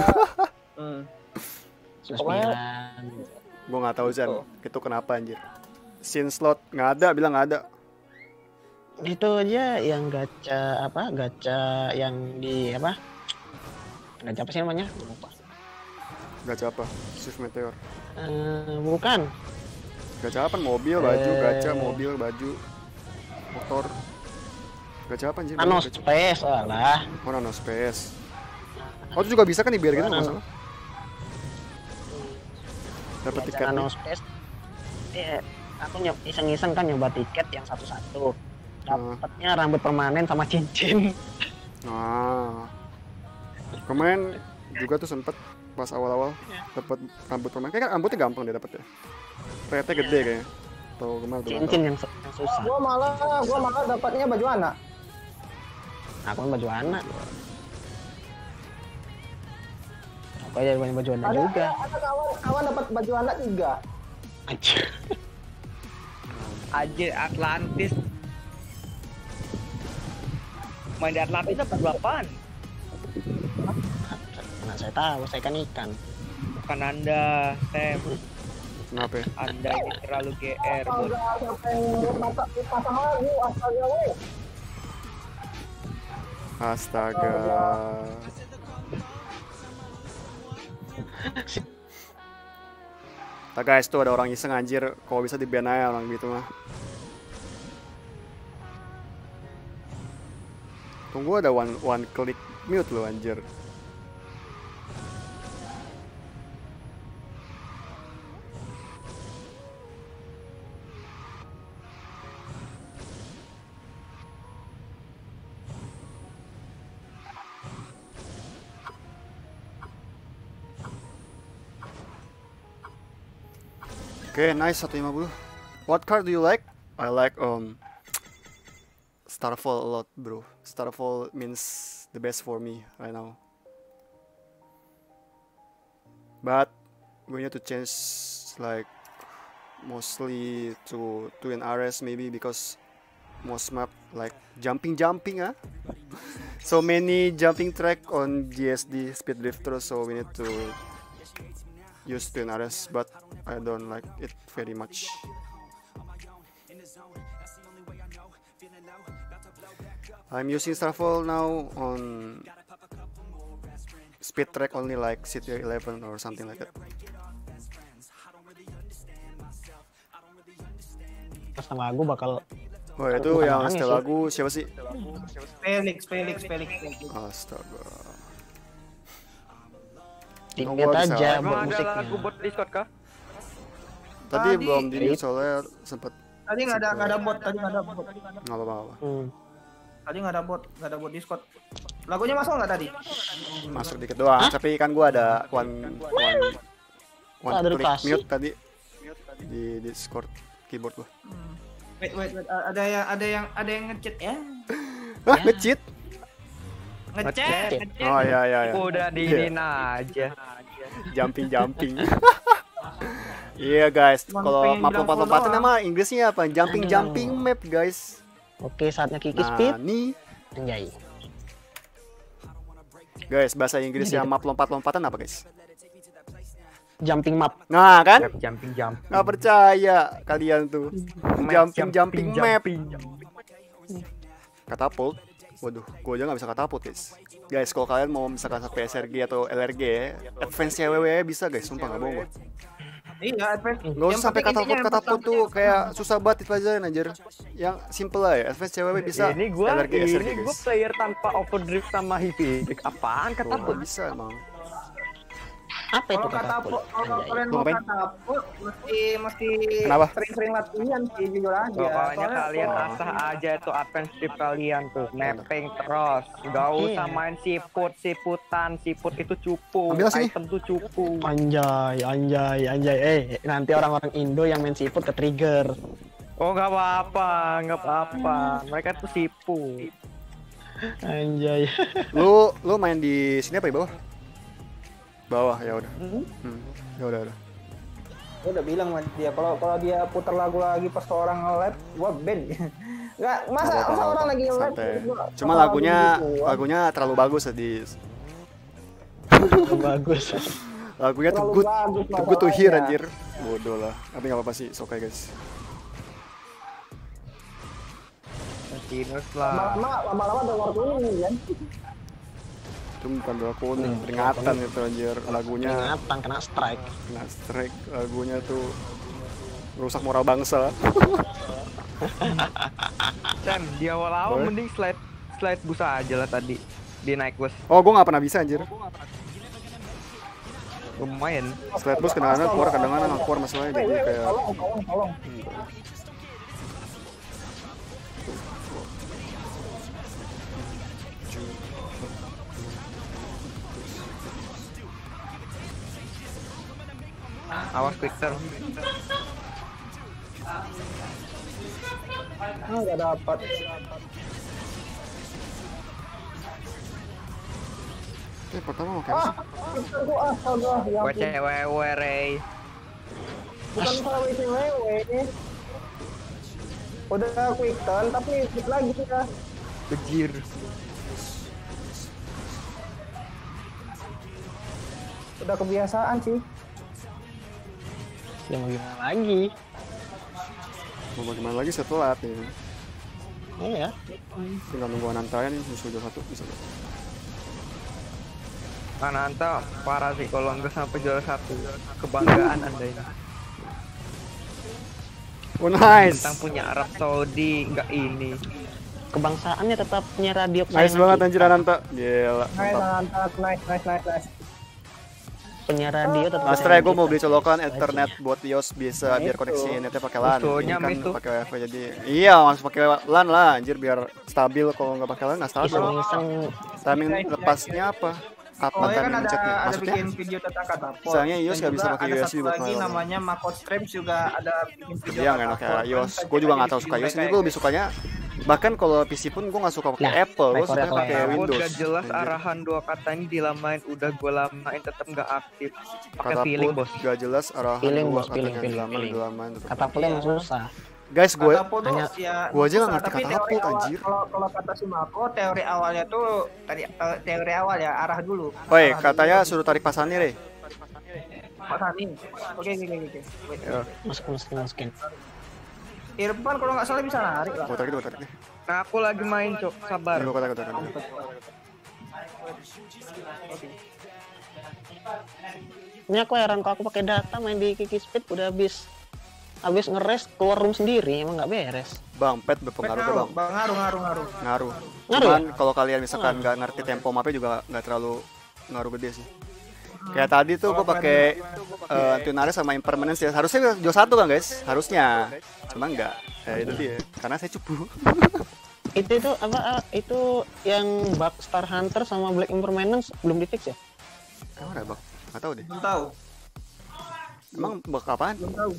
Pokoknya Gue nggak tahu Zan, itu kenapa anjir. Scene slot nggak ada, bilang nggak ada. Itu aja yang gacha yang di apa? Gacha apa sih namanya? Lupa. Gacha apa? Shift Meteor. Bukan. Gacha apa? Mobil, baju, gacha, mobil, baju, motor. Gacha apa anjir? Nano Space lah. Oh, Nano Space. Oh, itu juga bisa kan biar gitu nggak masalah. Dapat tiket Nano nih. Space. Aku iseng-iseng kan nyoba tiket yang satu-satu. Dapatnya rambut permanen sama cincin. Nah, kemarin juga tuh sempet pas awal-awal dapat rambut permanen. Kayak rambutnya gampang deh dapet ya. Rate gede kayaknya. Atau kemana tuh? Cincin yang susah. gua malah dapatnya baju anak. Aku kan baju anak. Aku aja punya baju anak juga. Ada kawan dapat baju anak 3. Anjir Atlantis. Main di Atlantis dapat berapaan? Nah, saya tahu, saya kan ikan. Bukan Anda, Sam. Kenapa ya? Anda ini terlalu GR, bos. Siapa yang pasang lagu astaga weh. Astaga. Nah guys, tuh ada orang iseng anjir. Kalau bisa di-ban aja orang gitu mah. Tunggu ada one click mute loh anjir. Oke, nice 150. What card do you like? I like Starfall a lot, bro. Starfall means the best for me right now. But we need to change like mostly to Twin Ares maybe because most map like jumping huh? So many jumping track on GSD Speed Drifter, so we need to use Twin Ares, but I don't like it very much. I'm using Starfall now on speed track only like City 11 or something like that. Sama aku bakal. Oh itu yang setel lagu siapa sih? Felix. Astaga. Ingat aja buat Emang ada musiknya. lagu buat Discord kah? Tadi belum di soalnya sempet Tadi nggak ada bot. nggak apa-apa. Tadi nggak ada bot Discord. Lagunya masuk nggak tadi? Masuk dikit doang, tapi kan gua ada one Ada click dikasih. mute tadi di Discord keyboard gua. Wait. Ada yang ngechat ya? Hah, nge-cheat? Ngechat. Oh iya. Udah diinin aja. Jumping. Iya guys, Cuma kalau pengen map bilang lompat-lompatan follow nama Inggrisnya apa? Jumping map guys. Oke, saatnya Kiki Nah, speed. nih Anjay. guys, bahasa Inggrisnya map lompat-lompatan apa guys? Jumping map. Nah kan? Jumping. Nggak percaya kalian tuh. Jumping map. Katapult. Waduh, gue aja nggak bisa katapult guys. Guys, kalau kalian mau misalkan sampai SRG atau LRG, advance CWW bisa guys, sumpah nggak bohong gue. Iya, advance. Nggak usah sampai katapult tuh kayak susah banget pelajaran anjir. Yang simple aja, advance CWW bisa. Ini gua LRG, SRG gua guys. player tanpa overdrift sama heavy. Apaan Tuh, katapult? nggak bisa emang. Apa itu Kalau katapult? kalau Anjay. kalian Lu mau ngapain? katapult mesti Kenapa? sering-sering latihan sih jujur aja. Pokoknya Soalnya kalian kalau- asah aja itu advance tip kalian tuh, mapping terus. Gak usah main siput itu cupu. Ambil sini. Item tuh cupu. Anjay. Nanti orang-orang Indo yang main seafood ke trigger. Oh nggak apa-apa. Mereka tuh sipu. Anjay. Lu main di sini apa di bawah? Bawah ya udah. Ya udah. Gue udah bilang sama dia kalau dia putar lagu lagi pas orang nge-live, gua ban. Enggak, masa orang lagi nge-live. Santai. gua Cuma putar lagunya terlalu bagus di Bagus. lagunya tuh Terlalu good. bagus Too good to hear masalahnya. anjir. Bodoh lah. Tapi enggak apa-apa sih, oke guys. Continuous lah. Lama-lama ada warna kuning kan. Itu bukan bola kuning, peringatan itu anjir. Lagunya Peringatan kena strike. kena strike, lagunya tuh rusak moral bangsa. Sam, di awal-awal Boleh. mending slide busa aja lah tadi di naik bus. Oh, gua nggak pernah bisa anjir. Lumayan. Slide bus kadang-kadang keluar, kadang-kadang nggak keluar masalahnya jadi kayak Tolong. Awas quick turn. Enggak dapat. pertama mau kayak Gua astaga, ya ampun. WCWW Ray. Bukan salah WCW. Udah quick turn tapi ikut lagi ya. Bejir. Udah kebiasaan sih. Ya mau gimana lagi? mau bagaimana lagi setelah nih. Iya. Tinggal nunggu Anantaya nih musuh juara 1 bisa. Ananta parah sih kalau nggak sampai juara 1. Kebanggaan Anda ini. Oh nice. Tentang punya Arab Saudi nggak ini. Kebangsaannya tetap punya radio Nice banget anjir Ananta. Gila. Nice. Punya radio tetap. Astra gue mau beli colokan Ethernet buat Yos bisa biar koneksi netnya pakai LAN. Musuhnya Ini kan miss tuh. pakai WiFi jadi. Iya, harus pakai LAN lah anjir biar stabil. Kalau nggak pakai LAN nggak stabil. Iseng-iseng Timing lepasnya apa? Kapan Oh ya kan timing mencetnya? ada Maksudnya? bikin video tentang katapult. Misalnya iOS Dan nggak bisa juga pakai ada USB satu buat lagi main. namanya Mako Streams juga ada bikin video Dia nggak enak kayak iOS. Gue juga nggak tahu suka iOS. Ini gue lebih sukanya. Bahkan kalau PC pun gue nggak suka pakai Nah, Apple. Gue Korea suka pakai Korea. Windows. Gak jelas Anjir. arahan dua kata ini dilamain, udah gue lamain tetap nggak aktif. Pakai Kata feeling put, bos. gak jelas arahan Feeling, dua bos, katanya feeling. dilaman. kata play emang susah. Guys, gue Katapult tuh hanya- ya gua aja nggak susah, ngerti tapi katapult, teori awal- anjir. Kalau kata si Mako teori awalnya tuh teori awal ya arah dulu. woi Arah katanya dulu. suruh tarik pasannya deh. Pak Sani. Oke. Wait. Ya, Masukin. Irfan kalau nggak salah bisa narik lah. gue tarik deh. Nah aku lagi main cok, sabar. Gue tarik. Ini aku heran kalau aku pakai data main di Kiki Speed udah habis ngeres keluar room sendiri emang nggak beres. Bang, pet berpengaruh ke bang. Ngaruh. Ngaruh. Ngaruh Cuman kalau kalian misalkan nggak ngerti tempo mapnya juga nggak terlalu ngaruh gede sih. Kayak tadi tuh gue pakai Tunaris sama Impermanence ya. Harusnya jual satu kan guys, harusnya. Cuma enggak. Itu dia. Karena saya cupu. Itu apa? Itu yang bug Star Hunter sama Black Impermanence belum di fix ya? Emang ada bang? Nggak tahu deh. Belum tahu. Emang bug apaan?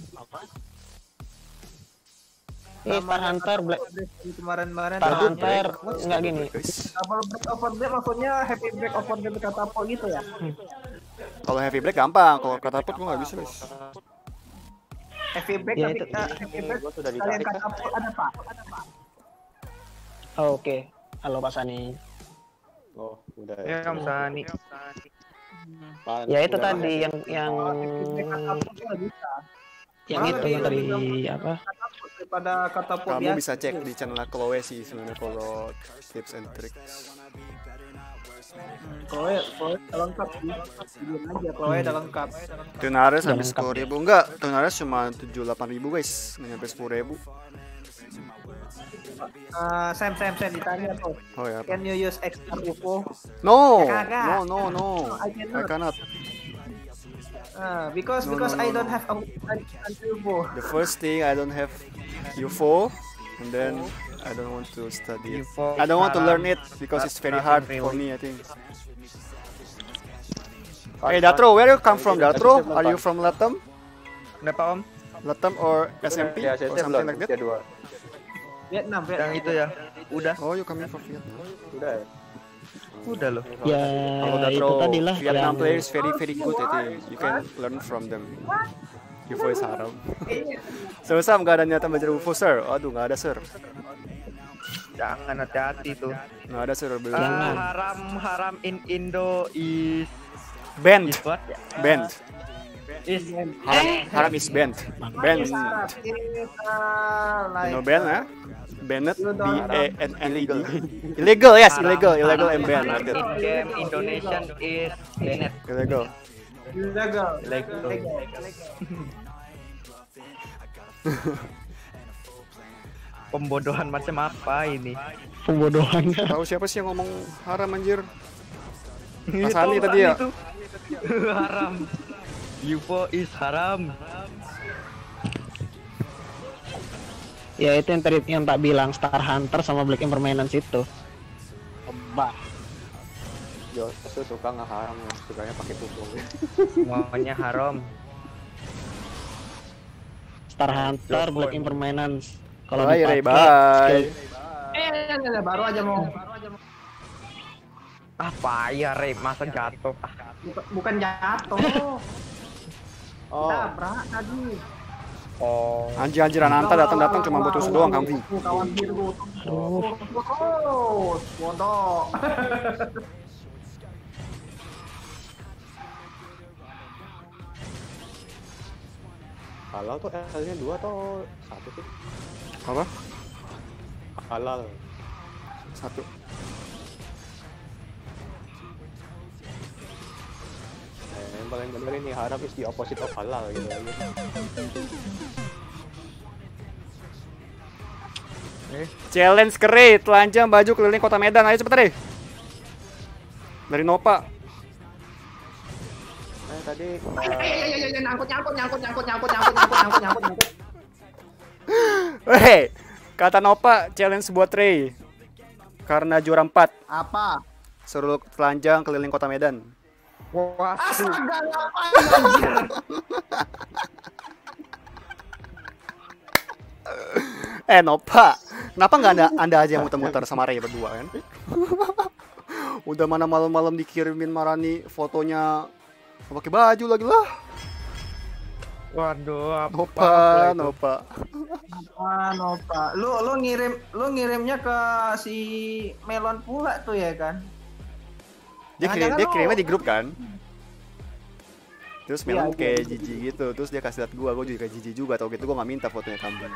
Star Hunter Black Kemarin-kemarin Star Double Hunter break. nggak gini. Guys. double break over break maksudnya happy break over break katapult gitu ya. Kalau heavy break gampang, kalau katapult gue nggak bisa guys. Happy break Ya, tapi itu. happy break Gua sudah kalian ditarik, katapult ada Pak. Oh, oke. Halo Pak Sani. Oh, udah. Ya Om Sani. Pan, Ya itu udah tadi lah. yang Break katapult tuh nggak bisa. yang Malah itu lebih- yang tadi lebih apa? Katapult daripada katapult Kamu biasa. bisa cek di channel Chloe sih sebenarnya kalau tips and tricks. Chloe udah lengkap sih. Diam aja Chloe udah lengkap. Tunaris Udah habis lengkap 10.000 enggak? Tunaris cuma 78.000 guys, nggak nyampe 10.000. Sam ditanya tuh. Oh ya. Can you use extra UFO? No, Ya, kagak. no. I I cannot. cannot. Because No, I no. don't have a UFO. The first thing I don't have UFO, and then I don't want to study it. UFO I don't want to haram. learn it because it's very Haram hard for really. me, I think. Hey Datro, where you come from, Datro? Are you from Latam? Kenapa Om? Latam or SMP Ya, or saya something belum. like that? Usia 2. Vietnam. Yang itu ya. Udah. Oh, you coming from Vietnam? Udah ya? Udah loh. Ya Kalau itu Datro, tadi lah Vietnam yang players very good, I think. You can learn from them. UFO is haram. So Sam, nggak ada niatan belajar UFO, sir? Aduh, nggak ada, sir. Jangan hati-hati tuh. Nggak ada, sir. Haram in Indo is Banned. what? Banned. Is Haram is banned. Banned. You know banned, huh? Banned, B-A-N-N-E-D. Illegal, yes, illegal and banned. Like that. in game Indonesian is banned. Illegal. Legal. Pembodohan macam apa ini? pembodohan. Tahu siapa sih yang ngomong haram anjir? Mas Itu Hani tadi ya? itu. Haram. UFO is haram. Ya itu yang tadi yang tak bilang Star Hunter sama Black Impermanence itu. Bah. Josu suka ngeharam, sukanya pakai pukul. Semuanya haram. Star Hunter, Black Impermanence. Kalau Bye, Ray, dipakai bye. Baru aja mau. Apa ya Rey, masa jatuh? Bukan jatuh. Oh, Tabrak tadi. Oh. Anjir Ananta datang cuma butuh doang Kang Vi. Kawan biru. Aduh. Bodoh. halal tuh L-nya 2 atau 1 sih? Apa? Halal. 1. Yang paling bener ini haram is the opposite of halal gitu aja. Challenge kere, telanjang baju keliling kota Medan. Ayo cepet deh. Dari Nova. Tadi Nyangkut. Hei, kata Nova challenge buat Ray. Karena juara 4. Apa? Suruh telanjang keliling kota Medan. Wah, Astaga, ngapain anjir? Nova, kenapa nggak anda aja yang muter-muter sama Ray berdua kan? Udah mana malam-malam dikirimin Marani fotonya pakai baju lagi lah. waduh, Nova. Nova. Lu ngirimnya ke si Melon pula tuh ya kan? Dia kirimnya di grup kan? Terus Melon kayak jijik gitu, terus dia kasih liat gua juga kayak jijik juga, tau gitu gua nggak minta fotonya kambing.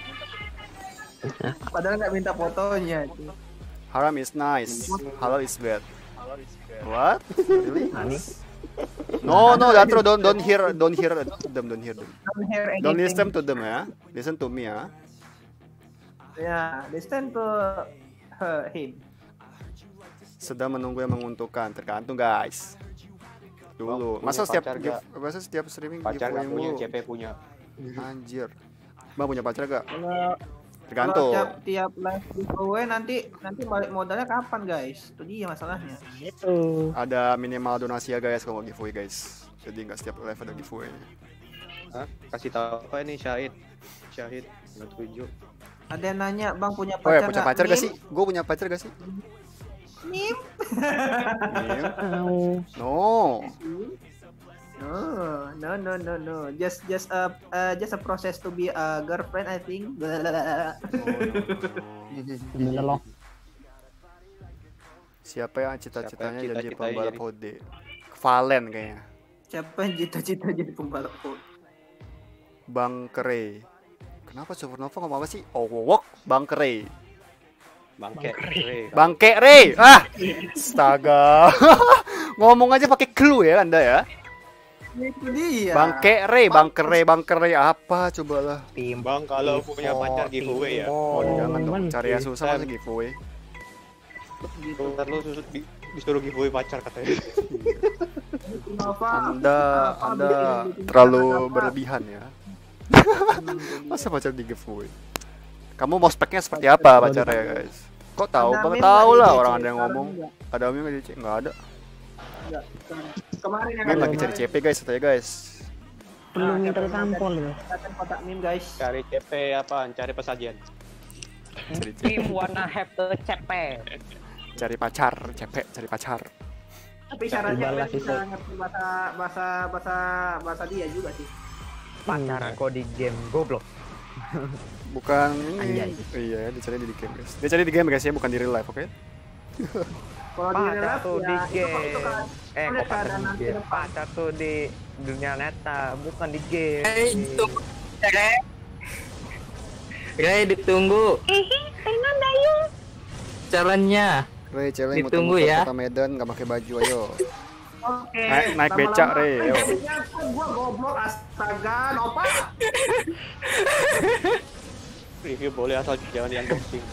Padahal nggak minta fotonya. Haram is nice, halal is bad. What? Really? No, that's true. Don't hear them. Don't listen to them ya. Listen to me ya. Ya, listen to him. Sedang menunggu yang menguntungkan, tergantung guys. Dulu. Masa setiap streaming pacar giveaway gak punya, mulu? CP punya. Anjir. Bang punya pacar gak? Kalau Tergantung. tiap live giveaway nanti balik modalnya kapan guys? Itu dia masalahnya. Itu. Ada minimal donasi ya guys kalau mau giveaway guys. Jadi nggak setiap live ada giveaway. Hah? Kasih tahu apa ini Syahid 27. Ada yang nanya, Bang punya Oh ya pacar punya pacar gak sih? Gue punya pacar gak sih? Nim. Nim? Au. No. No. Just a process to be a girlfriend, I think. Loh. Siapa yang cita-citanya Siapa yang jadi cita-citanya pembalap jadi? Hode? Valen kayaknya. Siapa yang cita-cita jadi pembalap? Bang Kere. Kenapa Supernova ngomong apa sih? Oh, wok, Bang Kere. Bangke. Bangke Re. Ah. Astaga. Ngomong aja pakai clue ya Anda ya. Itu dia. Bangke Re apa cobalah. Bang kalau punya pacar giveaway ya. Oh, jangan dong. Cari yang susah masa giveaway. Ntar lu disuruh giveaway pacar katanya. Anda terlalu berlebihan ya. Masa pacar di giveaway? Kamu mau speknya seperti apa pacarnya guys? Kok tahu? Bang tahu lah orang ada yang ngomong. Ada yang nggak di nggak ada. Kemarin yang Meme lagi cari CP guys, katanya guys. Belum minta tampol loh. Datang kotak meme guys. Cari CP apaan? Cari pesajian. Cari CP. Tim wanna have the cepe. Cari pacar, CP, cari pacar. Tapi syaratnya Balas Ben bisa itu. ngerti bahasa dia juga sih. Pacaran kok di game goblok. Bukan ini. Anjay. Iya, dicari di game guys. Dicari di game guys ya, bukan di real life, oke? Kalau di real Pacar life tuh di ya itu game. kan Kok pacar di game? Pacar tuh di dunia nyata, bukan di game. Ray ditunggu. Jalannya. Ray, challenge Ditunggu muter-muter ya. kota Medan nggak pakai baju, ayo. Oke. Naik becak, Ray, ayo. Gua goblok astaga, Nova. Review boleh asal jangan di unboxing.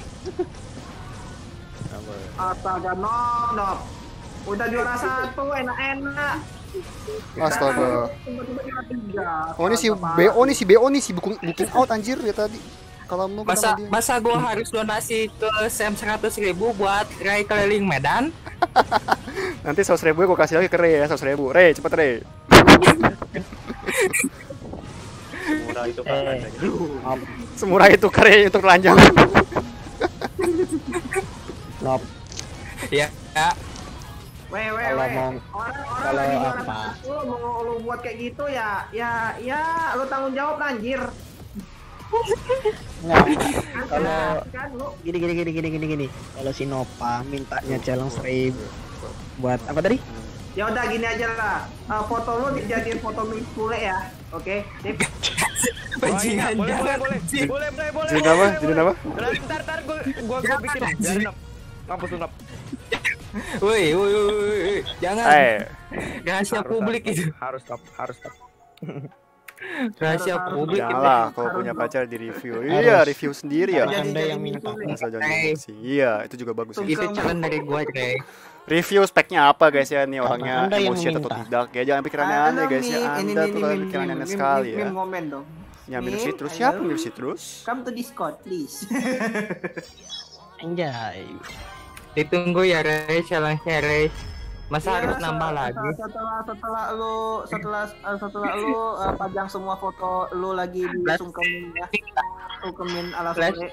Astaga, Nop. Udah juara 1, enak-enak. Astaga. Tiba-tiba juara 3. Oh ini si BO nih si booking out anjir ya tadi. Kalau mau Masa gua harus donasi ke Sam 100.000 buat Ray keliling Medan? nanti 100.000 gue kasih lagi ke Ray ya 100.000. Ray cepet Ray. Murah itu kan harganya. Semurah itu ke Ray untuk telanjang. Nop. Ya. Weh. Kalau mau Orang kalau lagi juara apa? 1 mau lu buat kayak gitu ya lu tanggung jawab lah, anjir. Nggak. Kalau Kan lu gini. Kalau si Nova mintanya challenge Ray buat apa tadi? ya udah gini aja lah. Foto lu dijadiin foto mix bule ya. Oke. Sip. Bajingan. Boleh. Jadi apa? Ntar gua bikin aja. Mampus lu, Nop. Woi. Jangan. Rahasia publik itu. Harus stop. Rahasia publik. Janganlah kalau punya pacar di review. Iya, review sendiri ya. Anda yang minta. Asal jangan emosi. Iya, itu juga bagus. Itu challenge dari gua, Ray. Review speknya apa guys ya, nih orangnya Anda yang emosi atau meminta. tidak. Ya jangan pikirannya aneh guys ya. Anda tuh kalian pikirannya aneh sekali ya. Komen dong. Ya minum Mim, citrus, ayo. siapa minum citrus? Come to Discord, please. Anjay. Ditunggu ya, Ray, challenge-nya, Ray. Masa harus Iya, nambah lagi? Setelah lu pajang semua foto lu lagi di sungkemin ya. Sungkemin ala sore.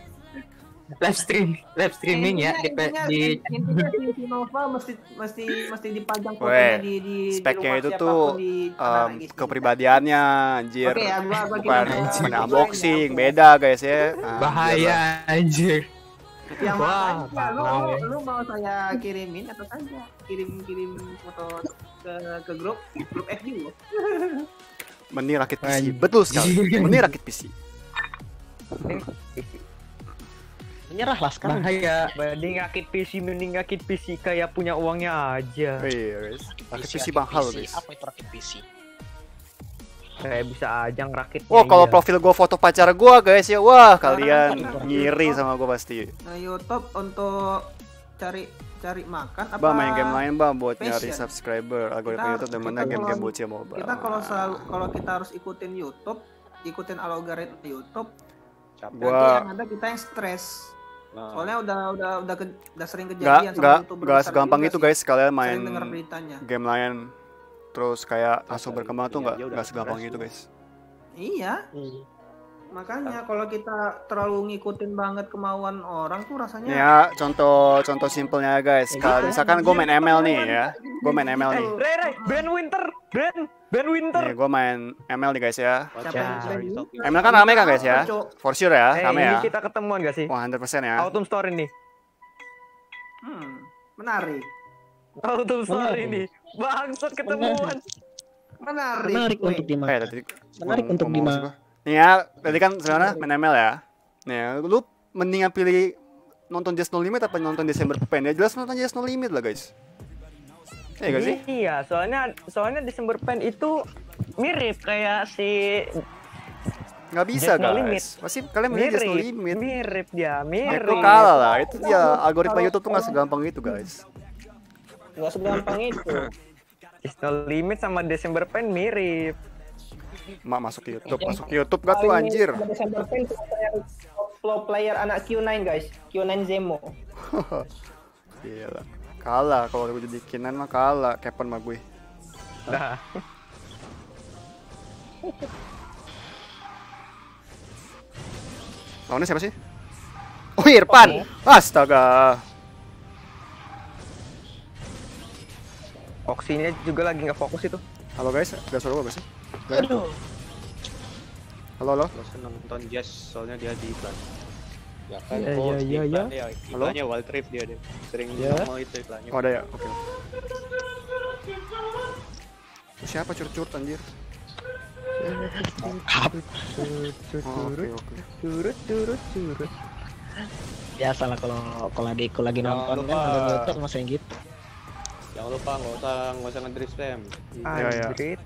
Live streaming ya Intinya di si Nova mesti dipajang Weh, fotonya di speknya rumah itu siapapun tuh di tanah, guys. kepribadiannya anjir. Oke ya, gua Bukan kirim unboxing, beda guys ya. Ah, bahaya anjir. yang Wah, makanya lu mau saya kirimin atau saja kirim foto ke grup FB lo. Meni rakit PC, betul sekali. Meni rakit PC. Menyerahlah sekarang. Bahaya, mending rakit PC kayak punya uangnya aja. Iya guys, rakit PC mahal guys. Apa itu rakit PC? Kayak bisa aja ngerakit. Oh kalau profil gua foto pacar gua guys ya, wah kalian ngiri sama gua pasti. Nah, YouTube untuk cari makan apa Bang main game lain bang buat passion? nyari subscriber. Algoritma YouTube demennya game-game bocil mobile. Kita kalau kita harus ikutin YouTube, ikutin algoritma YouTube, nanti Gua yang ada kita yang stres. Nah, Soalnya udah sering kejadian nggak segampang itu guys. Kalian main Sering denger beritanya. game lain terus kayak langsung berkembang tuh Iya, dia udah nggak segampang stres itu tuh. guys. Iya, makanya kalau kita terlalu ngikutin banget kemauan orang tuh rasanya Ya contoh simpelnya guys. Kalau misalkan gue main ML nih ya, gue main ML nih. Ray, Ben Winter. Nih gue main ML nih guys ya. siapa yang berani? ML kan rame kan guys ya, for sure ya, rame Ini ya. kita ketemuan gak sih? 100% ya. Autumn Story nih. Menarik. Autumn Story nih. Bangsat ketemuan. Menarik untuk dimakan. Tadi Menarik untuk ngomong dimakan. sih gua. Nih ya, tadi kan sebenarnya main ML ya. Nih, lu mendingan pilih nonton Just No Limit apa nonton December Pen? Ya jelas nonton Just No Limit lah guys. Iya gak sih? Iya, soalnya December Pen itu mirip kayak si Nggak bisa Just No Limit. guys. Pasti kalian milih Just No Limit. mirip Itu kalah lah. Itu dia algoritma YouTube tuh nggak segampang itu guys. Nggak segampang itu. Just No Limit sama December Pen mirip. Mak masuk YouTube gak tuh anjir. Desember Pen pro player anak Q9 guys, Q9 Zemo. Gila. Kalah kalau gue jadi kinan mah kalah Kepen mah gue. Nah, Lawannya siapa sih? Oh Irfan. Astaga. Oksinya juga lagi nggak fokus itu. Halo guys, ada suara apa sih? Aduh. Halo. Gak seneng nonton Jazz soalnya dia di iklan. Ya kan, Iya, oh, iya, di iya, iklan dia. Halo? Iklannya Wild Trip dia deh. Sering Ya. ngomong itu iklannya. Oh ada ya, oke. Siapa curut anjir? Oh, oke. Turut. Biasa lah kalau adikku lagi Jangan nonton lupa. kan ada nonton masa yang gitu. Jangan lupa nggak usah ngedris spam. Ya. Anjrit.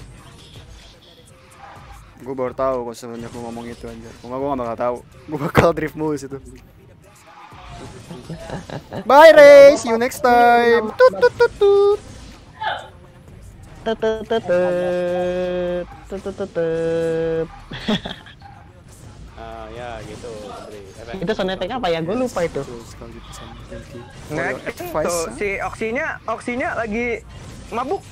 Gue baru tahu kok semenjak lu ngomong itu anjir. Gue gak bakal tahu. Gue bakal drift mulu situ. Bye Ray, see you next time. Tut tut tut tut. Nah, ya gitu. Andri. Itu sound effect apa ya? Gue lupa itu. Sekali pesan thank you. Nah, For your advice. tuh, si Oksinya lagi mabuk.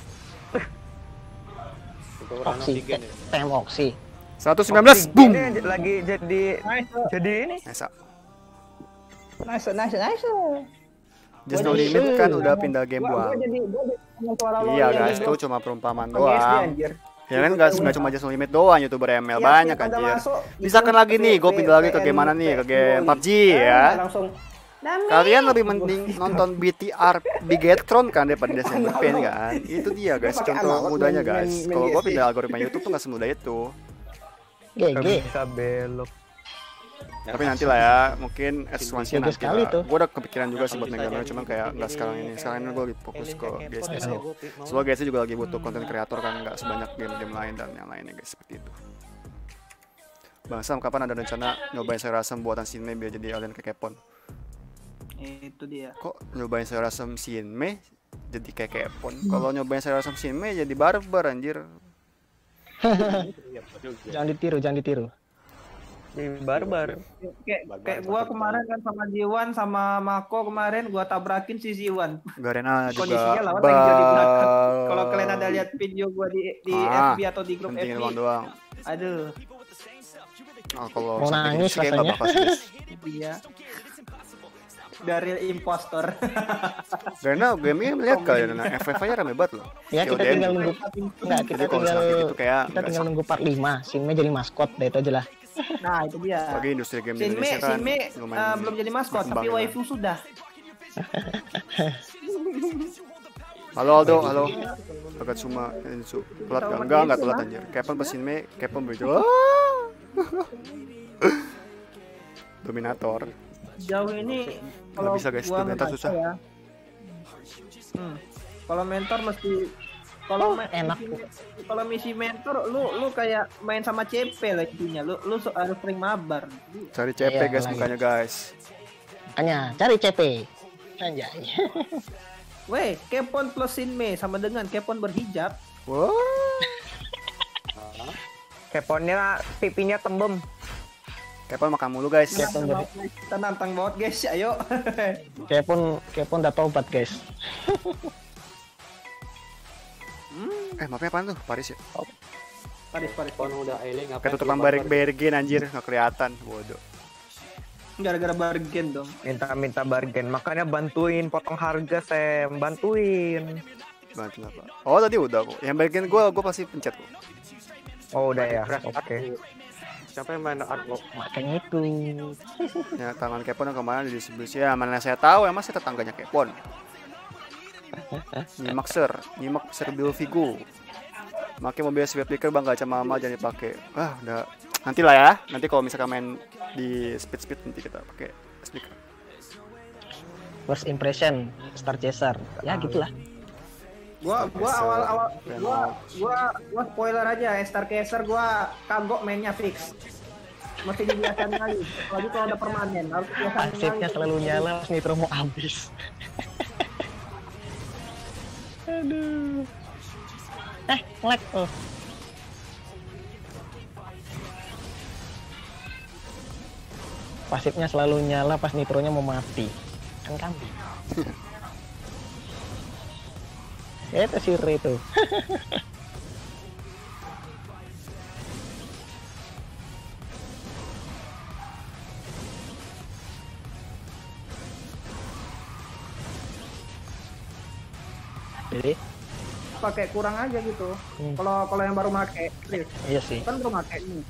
Kekurangan Oksi, oksigen ya. TM Oksi. 119, boom. Oksigennya lagi jadi ini. Esa. Nice. Just No Limit kan udah pindah game Gua buang. jadi suara lo Iya yang guys, di itu grup cuma perumpamaan SD, doang. anjir. Ya kan nggak cuma Just No Limit doang, youtuber ML Iya, banyak pada anjir. masuk, Misalkan itu lagi nih, gue pindah lagi ke game mana nih, ke game PUBG ya. Langsung Kalian lebih mending nonton BTR Bigetron kan daripada December Pen kan. Itu dia guys, Pakai contoh analog mudahnya main guys. Kalau gue GSP. pindah algoritma YouTube tuh nggak semudah itu. Gak GG. bisa belok. Tapi nanti lah ya, mungkin expansion Bagus nanti sekali lah. tuh. Gue udah kepikiran juga sih buat Mega Man, cuman kayak nggak sekarang ini. Sekarang ini gue lagi fokus ke GSS. Soalnya GSS juga lagi butuh konten kreator kan, nggak sebanyak game-game lain dan yang lainnya guys, seperti itu. Bang Sam, kapan ada rencana nyobain sayur asem buatan Shinmei biar jadi alien kayak Kepon? Itu dia. Kok nyobain sayur asem Shinmei jadi kayak Kepon? Kalau nyobain sayur asem Shinmei jadi barbar anjir. Jangan ditiru. Jadi barbar. Kayak gua kemarin kan sama Jiwan sama Mako kemarin gua tabrakin si Jiwan. Garena juga. Kondisinya lawan lagi jadi belakang. Kalau kalian ada lihat video gua di FB atau di grup penting FB. doang. Aduh. Nah, kalau Mau sampai nangis gitu sih kayak nggak rasanya. bakal sih, guys. Iya. Dari impostor. Karena gamenya melihat kalian, nah FF aja rame banget loh. Ya kita COD tinggal juga. nunggu. Enggak, kita Jadi kalau tinggal misalnya gitu kayak kita nggak tinggal nunggu part 5. Shinmei jadi maskot, dah itu aja lah. Nah, itu dia. Bagi industri game di Indonesia kan Shinmei lumayan belum jadi maskot, berkembang tapi ya. waifu sudah. Halo Aldo, halo. Agak cuma telat enggak telat anjir. Kapan pas Shinmei, kapan begitu. Dominator. Jauh ini kalau bisa, guys, gua Dominator ngebaca susah. ya. Kalau mentor mesti kalau enak. Kalau misi mentor lu kayak main sama CP lah intinya. Lu harus sering mabar. Cari CP Iya, guys lagi. makanya guys. Makanya cari CP. Anjay. Weh, Kepon plus Shinmei sama dengan Kepon berhijab. Wah. Keponnya pipinya tembem. Kapan makan mulu guys. Kita nantang banget guys, ayo. Kepon udah tobat, guys. Maafnya apaan tuh? Paris ya? Paris. Pon udah ailing apa? Kayak tutupan bargain anjir, nggak kelihatan. Bodoh. Gara-gara bargain dong. Minta bargain. Makanya bantuin potong harga, Sam. Bantuin. Bantu apa? Oh tadi udah kok. Yang bargain gue pasti pencet kok. Oh udah ya. Oke. Siapa yang main artwork? Makanya itu. Ya tangan Kepon yang kemarin di sebelah ya mana saya tahu emang saya tetangganya Kepon. Nyimak ser Bill Vigo. Makai mobil speed bang gacha mama jangan dipakai. Udah nanti lah ya. Nanti kalau misalkan main di speed nanti kita pakai speaker. First impression Star Chaser. Ya gitulah. Gua spoiler aja, Stargazer gua kagok mainnya fix. Mesti dibiasain lagi. Apalagi kalau ada permanen, harus dibiasain Pasifnya lagi. selalu nyala, nitro mau habis. Aduh. Lag. Oh. Pasifnya selalu nyala pas nitronya mau mati. Kan kambing. Itu si Ray tuh. Jadi Pakai kurang aja gitu. Kalau yang baru make, iya sih. kan baru make nih.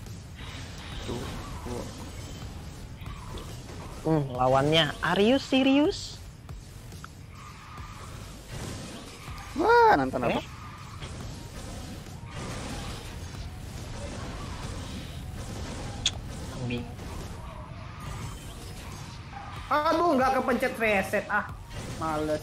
Lawannya are you serious? Wah nonton apa? Kambing. Aduh, nggak kepencet reset. Males.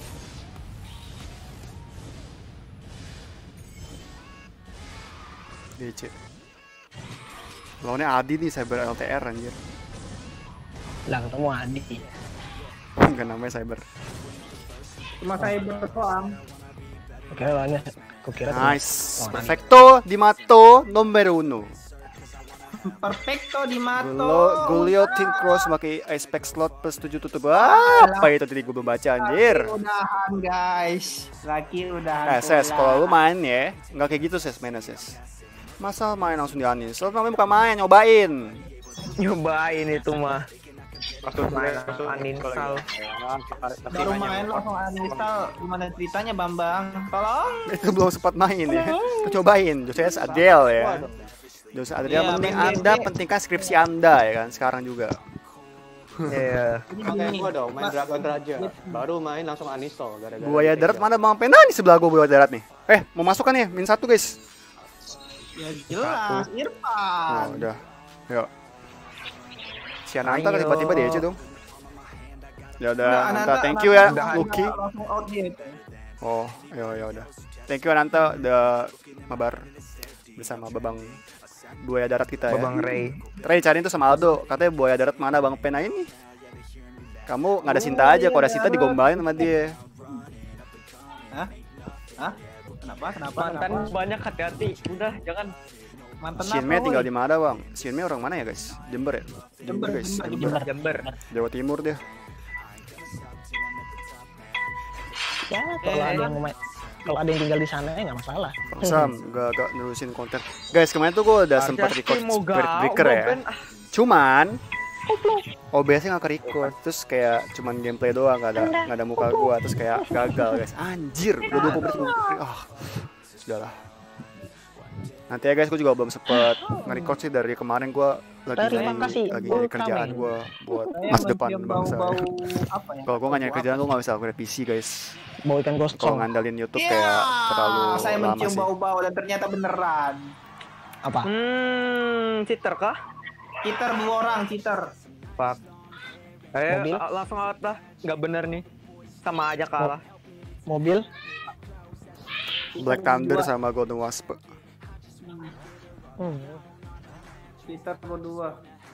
DC. Lawannya Adi nih Cyber LTR anjir. Lah ketemu Adi. Enggak namanya Cyber. Cuma saya berdoang. Oke, lawannya kukira Nice. Perfecto di Mato numero 1. Perfecto di Mato. Guillotine Cross pakai Ice Pack slot plus 7 tutup. Apa itu tadi gue belum baca anjir. Udahan guys. Laki udahan. Ses, kalau lu main ya, nggak kayak gitu Ses mainnya Ses. Masa main langsung di uninstall? Soalnya namanya bukan main, nyobain. Nyobain itu mah. Main uninstall. Baru main langsung uninstall. Gimana ceritanya Bambang? Tolong. Itu belum sempat main ya. Itu cobain, Joses Adel ya. Joses Adel Iya, penting main Anda BG. pentingkan skripsi Anda ya kan sekarang juga. Iya. Kayak gua dong, main Dragon Raja. Baru main langsung uninstall gara-gara. Buaya darat mana Bang Pena di sebelah gua buaya darat nih. Mau masuk kan nih, min 1 guys. Ya jelas, Irfan. Udah. Yuk. Si Ananta kan Ayo. tiba-tiba dia aja dong. Ya udah, Enggak, Ananta, thank you ya, Lucky. Langsung out dia itu. Oh, ya udah. Thank you Ananta udah mabar bersama Babang Buaya Darat kita ya. Babang Ray. Ray cariin tuh sama Aldo, katanya Buaya Darat mana Bang Pena ini. Kamu nggak ada Sinta aja, kalau ada Sinta digombalin sama dia. Hah? Kenapa? Mantan banyak, hati-hati. Udah, jangan. Mantan Shinme apa, tinggal woy? di mana Bang? Shinme orang mana ya guys? Jember ya? Jember, guys. Jember. Jawa Timur dia. Ya, kalau ada yang kalau ada yang tinggal di sana ya nggak masalah. Bang Sam, gak nerusin konten. Guys, kemarin tuh gue udah sempat record Spirit Breaker ya. Cuman OBS-nya nggak ke-record, terus kayak cuman gameplay doang, nggak ada muka gue, terus kayak gagal guys. Anjir, udah 20 menit. Sudahlah. Nanti ya guys, gue juga belum sempet nge-record sih dari kemarin. Gue Terima kasih, lagi nyari kerjaan gue buat masa depan bangsa. Apa ya? Kalau gue nggak nyari kerjaan, gue nggak bisa upgrade PC guys. Bawa ikan Kalau gosong. ngandalin YouTube kayak terlalu Saya lama mencium sih. bau-bau dan ternyata beneran. Apa? Cheater kah? Cheater 2 orang, cheater. Fuck. Ayo, Mobil? langsung out dah. Nggak bener nih. Sama aja kalah. Mobil? Black Thunder sama Golden Wasp. Cheater 2.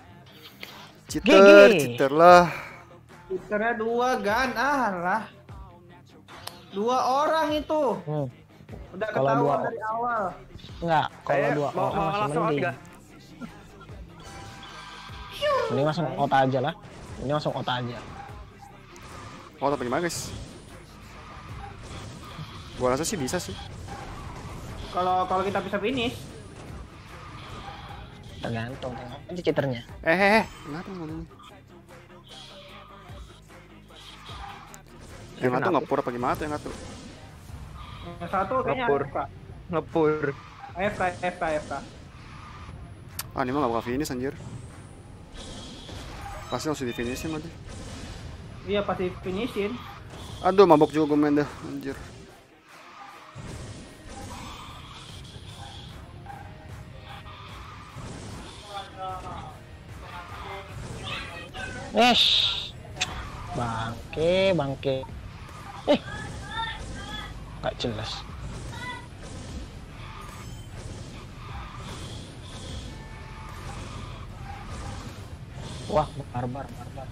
Cheater lah. Cheaternya 2 gan, lah. 2 orang itu. Udah Kalau ketahuan 2 dari awal. enggak, kalau Ayo, 2 mau orang masih langsung out mending. nggak? Mending langsung out aja lah. Ini langsung out aja. Oh, tapi gimana guys? Gua rasa sih bisa sih. Kalau kita bisa finish, Tergantung, tengok aja cheaternya. Kenapa ngomong? Yang satu ngepur apa gimana tuh yang satu? yang satu kayaknya Ngepur. AFK. Ngepur. AFK. Ah, ini mah gak bakal finish anjir. Pasti langsung di finishin lagi. Iya pasti finishin. Aduh, mabok juga gue main dah, anjir. Bangke. Gak jelas. Wah, barbar.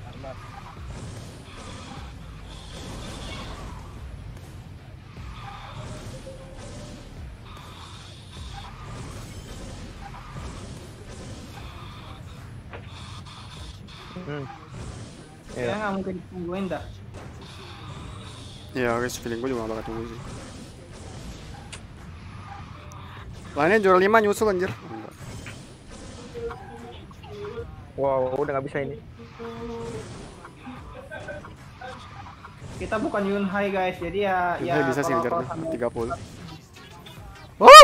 Ya nggak mungkin ditungguin dah. Ya guys, feeling gue juga gak bakal tunggu sih. Lainnya juara 5 nyusul anjir. Enggak. Wow, udah nggak bisa ini. Kita bukan Yunhai guys, jadi ya Bisa sih ngejar kalau tuh, sampai- 30. Oh!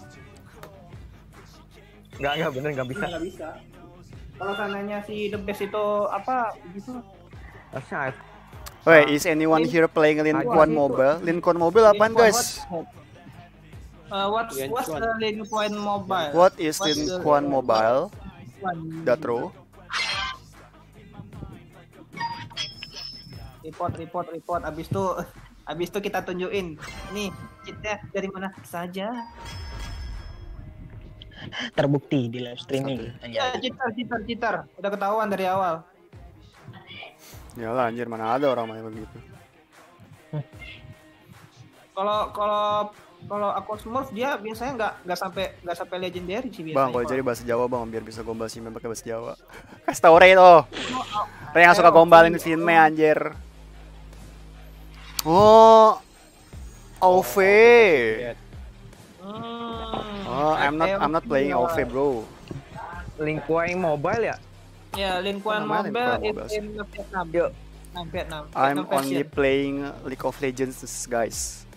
Nggak bener, nggak bisa. nggak bisa. Kalau sananya si The Best itu apa gitu? Harusnya Wait, is anyone here playing Lincoln Mobile? Lincoln Mobile apaan guys? What's the Lincoln Mobile? What is What's the- Lincoln Mobile? Datro? Report. Abis itu kita tunjukin. Nih, cheatnya dari mana saja. Terbukti di live streaming. Ya, cheater. Udah ketahuan dari awal. Yalah anjir, mana ada orang main begitu. Kalau aku Smurf dia biasanya nggak sampai legendary sih biasanya. Bang, kalau jadi bahasa Jawa bang, biar bisa gombal Sinme pakai bahasa Jawa. Kasih tau Ray tuh. Ray yang suka gombalin Sinme anjir. Oh, OV. Oh, I'm not playing OV bro. Linkwang Mobile ya? Ya, Lincoln Mana Mobile Lincoln is Mobile? in Vietnam. Yuk. Vietnam. I'm Vietnam only version. playing League of Legends guys.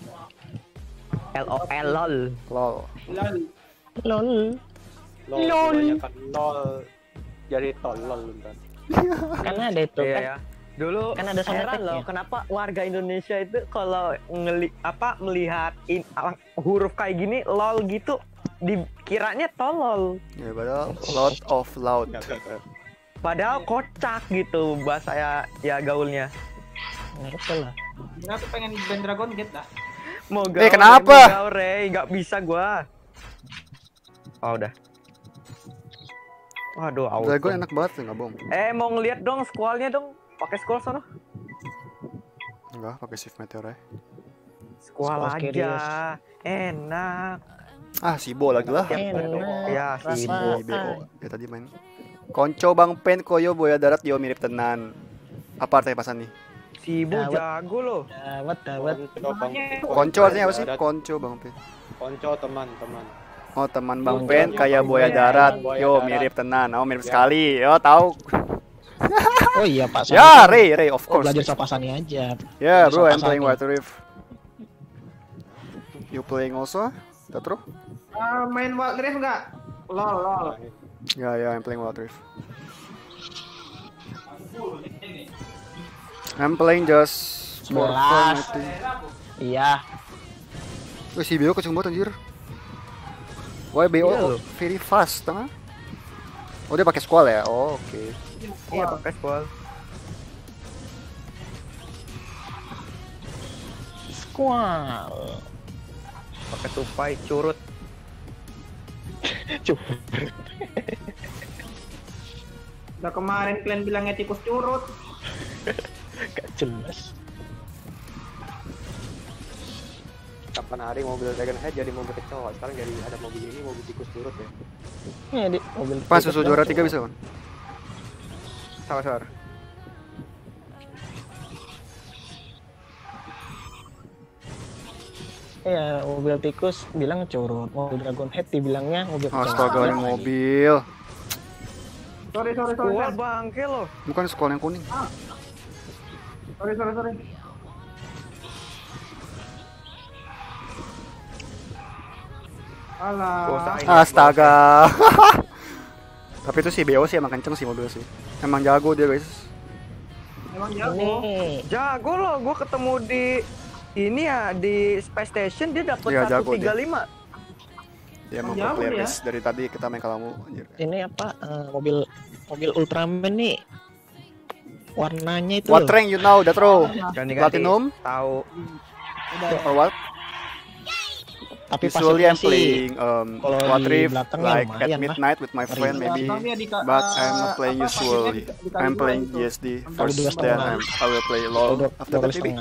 LOL. Lol. Lalu, LOL. Kebanyakan LOL. Jadi tolol bentar. Karena ada itu Iya kan. ya. Dulu Kan ada sound heran effect-nya. loh, kenapa warga Indonesia itu kalau melihat huruf kayak gini lol gitu dikiranya tolol. Ya padahal lot of loud. Padahal kocak gitu bahasa ya gaulnya. Ngerti lah. Aku pengen band Dragon Gate dah. Mau gaul, kenapa? mau gaul, Rey. Nggak bisa gua. Oh, udah. Waduh, auto. Dragon enak banget nggak bohong. Mau ngeliat dong squall-nya dong. Pakai squall sana. Enggak, pakai shift meteor ya. Squall Squall aja. Curious. Enak. Ah, Sibo lagi lah. Ya, Si Sibo. BO. Ya tadi main. Konco Bang Pen koyo boya darat yo mirip tenan. Apa artinya pasan nih? Sibo Dawet. jago loh. Dawet. Konco artinya apa sih? Konco Bang Pen. Konco teman-teman. Oh, teman Bang Pen kayak buaya darat. Yo mirip tenan. Oh, mirip sekali. Yo tahu. Oh iya Pak Sani. Ya, Ray of Oh, course. belajar sama Sani aja. Yeah, Belajar bro, sama I'm playing Sani. Water Rift. You playing also? Tatro? Main Wild Rift nggak? Lol. Yeah, I'm playing Water Rift. I'm playing just for fun, I 11. think. Iya. Wih, si BO kenceng banget anjir. Why BO Iya loh. very fast, tengah? Oh, dia pakai squall ya? Oh, oke. Iya, pakai squall. Squall. Pakai tupai curut. Udah kemarin kalian bilangnya tikus curut. Gak jelas. Kapan hari mobil Dragon Head jadi mobil kecoa, sekarang jadi ada mobil ini mobil tikus turut ya. Iya di mobil. Pas susul juara 3 bisa kan? Sabar. Iya, mobil tikus bilang curut. Mobil Dragon Head dibilangnya mobil Astaga, ini mobil. Sorry. Squall bangke loh. Bukan squall yang kuning. Sorry. Alah. Astaga. Tapi itu si BO sih emang kenceng sih mobil sih. Emang jago dia, guys. Emang jago. Ini Jago loh, gua ketemu di ini ya di Space Station dia dapat Iya, jago 135. Dia emang Jago pro player, dia. guys. Dari tadi kita main kalamu anjir. ini apa? Mobil Ultraman nih. Warnanya itu. What rank you now, Datro? Ganti-ganti. Platinum? Tahu. Or what? Tapi Usually I'm pasifnya sih playing kalau What di Rift belakang like lumayan at lah. midnight with my friend maybe. Belakangnya But I'm not playing apa, usually. pasifnya dikali I'm dua playing itu. GSD Kali first, dua then setengah. I will play LOL after that maybe.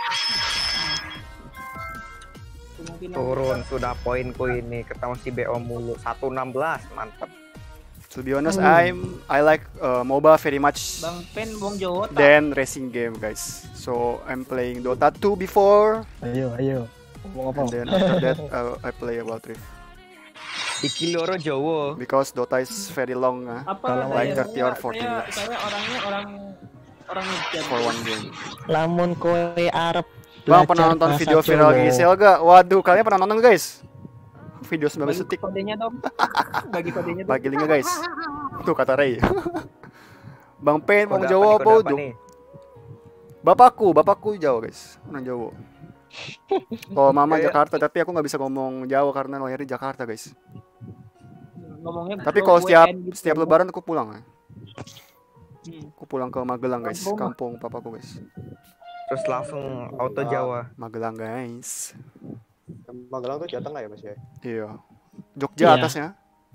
Turun sudah poinku ini ketemu si BO mulu 116 mantap. To be honest, I like MOBA very much Bang Pen Bong Jawa tak? than racing game, guys. So I'm playing Dota 2 before, Ayo. Ngomong apa? and then after that I play Wild Rift Iki loro Jowo. because Dota is very long, Apa like saya- 30 or 40 saya- minutes Saya orangnya orang Nijar. for one game. Lamun kowe Arab. Bang, pernah nonton video viral Gisel gak? Waduh, kalian pernah nonton guys? Video 19 detik. Kodenya dong. Bagi kodenya dong. Bagi linknya guys. Tuh kata Ray. Bang Pen, Bang Kode Jawa apa apa nih, kode tuh? nih? Bapakku Jawa guys. Orang Jawa. Oh, mama Kayak- Jakarta, tapi aku nggak bisa ngomong Jawa karena lahir di Jakarta guys. Ngomongnya Tapi bro, kalau setiap WN gitu. setiap lebaran aku pulang ya. Hmm. Aku pulang ke Magelang guys, kampung papaku guys. Terus langsung auto Jawa. Magelang guys. Magelang tuh Jawa Tengah ya Mas ya? Iya. Jogja Iya. atasnya.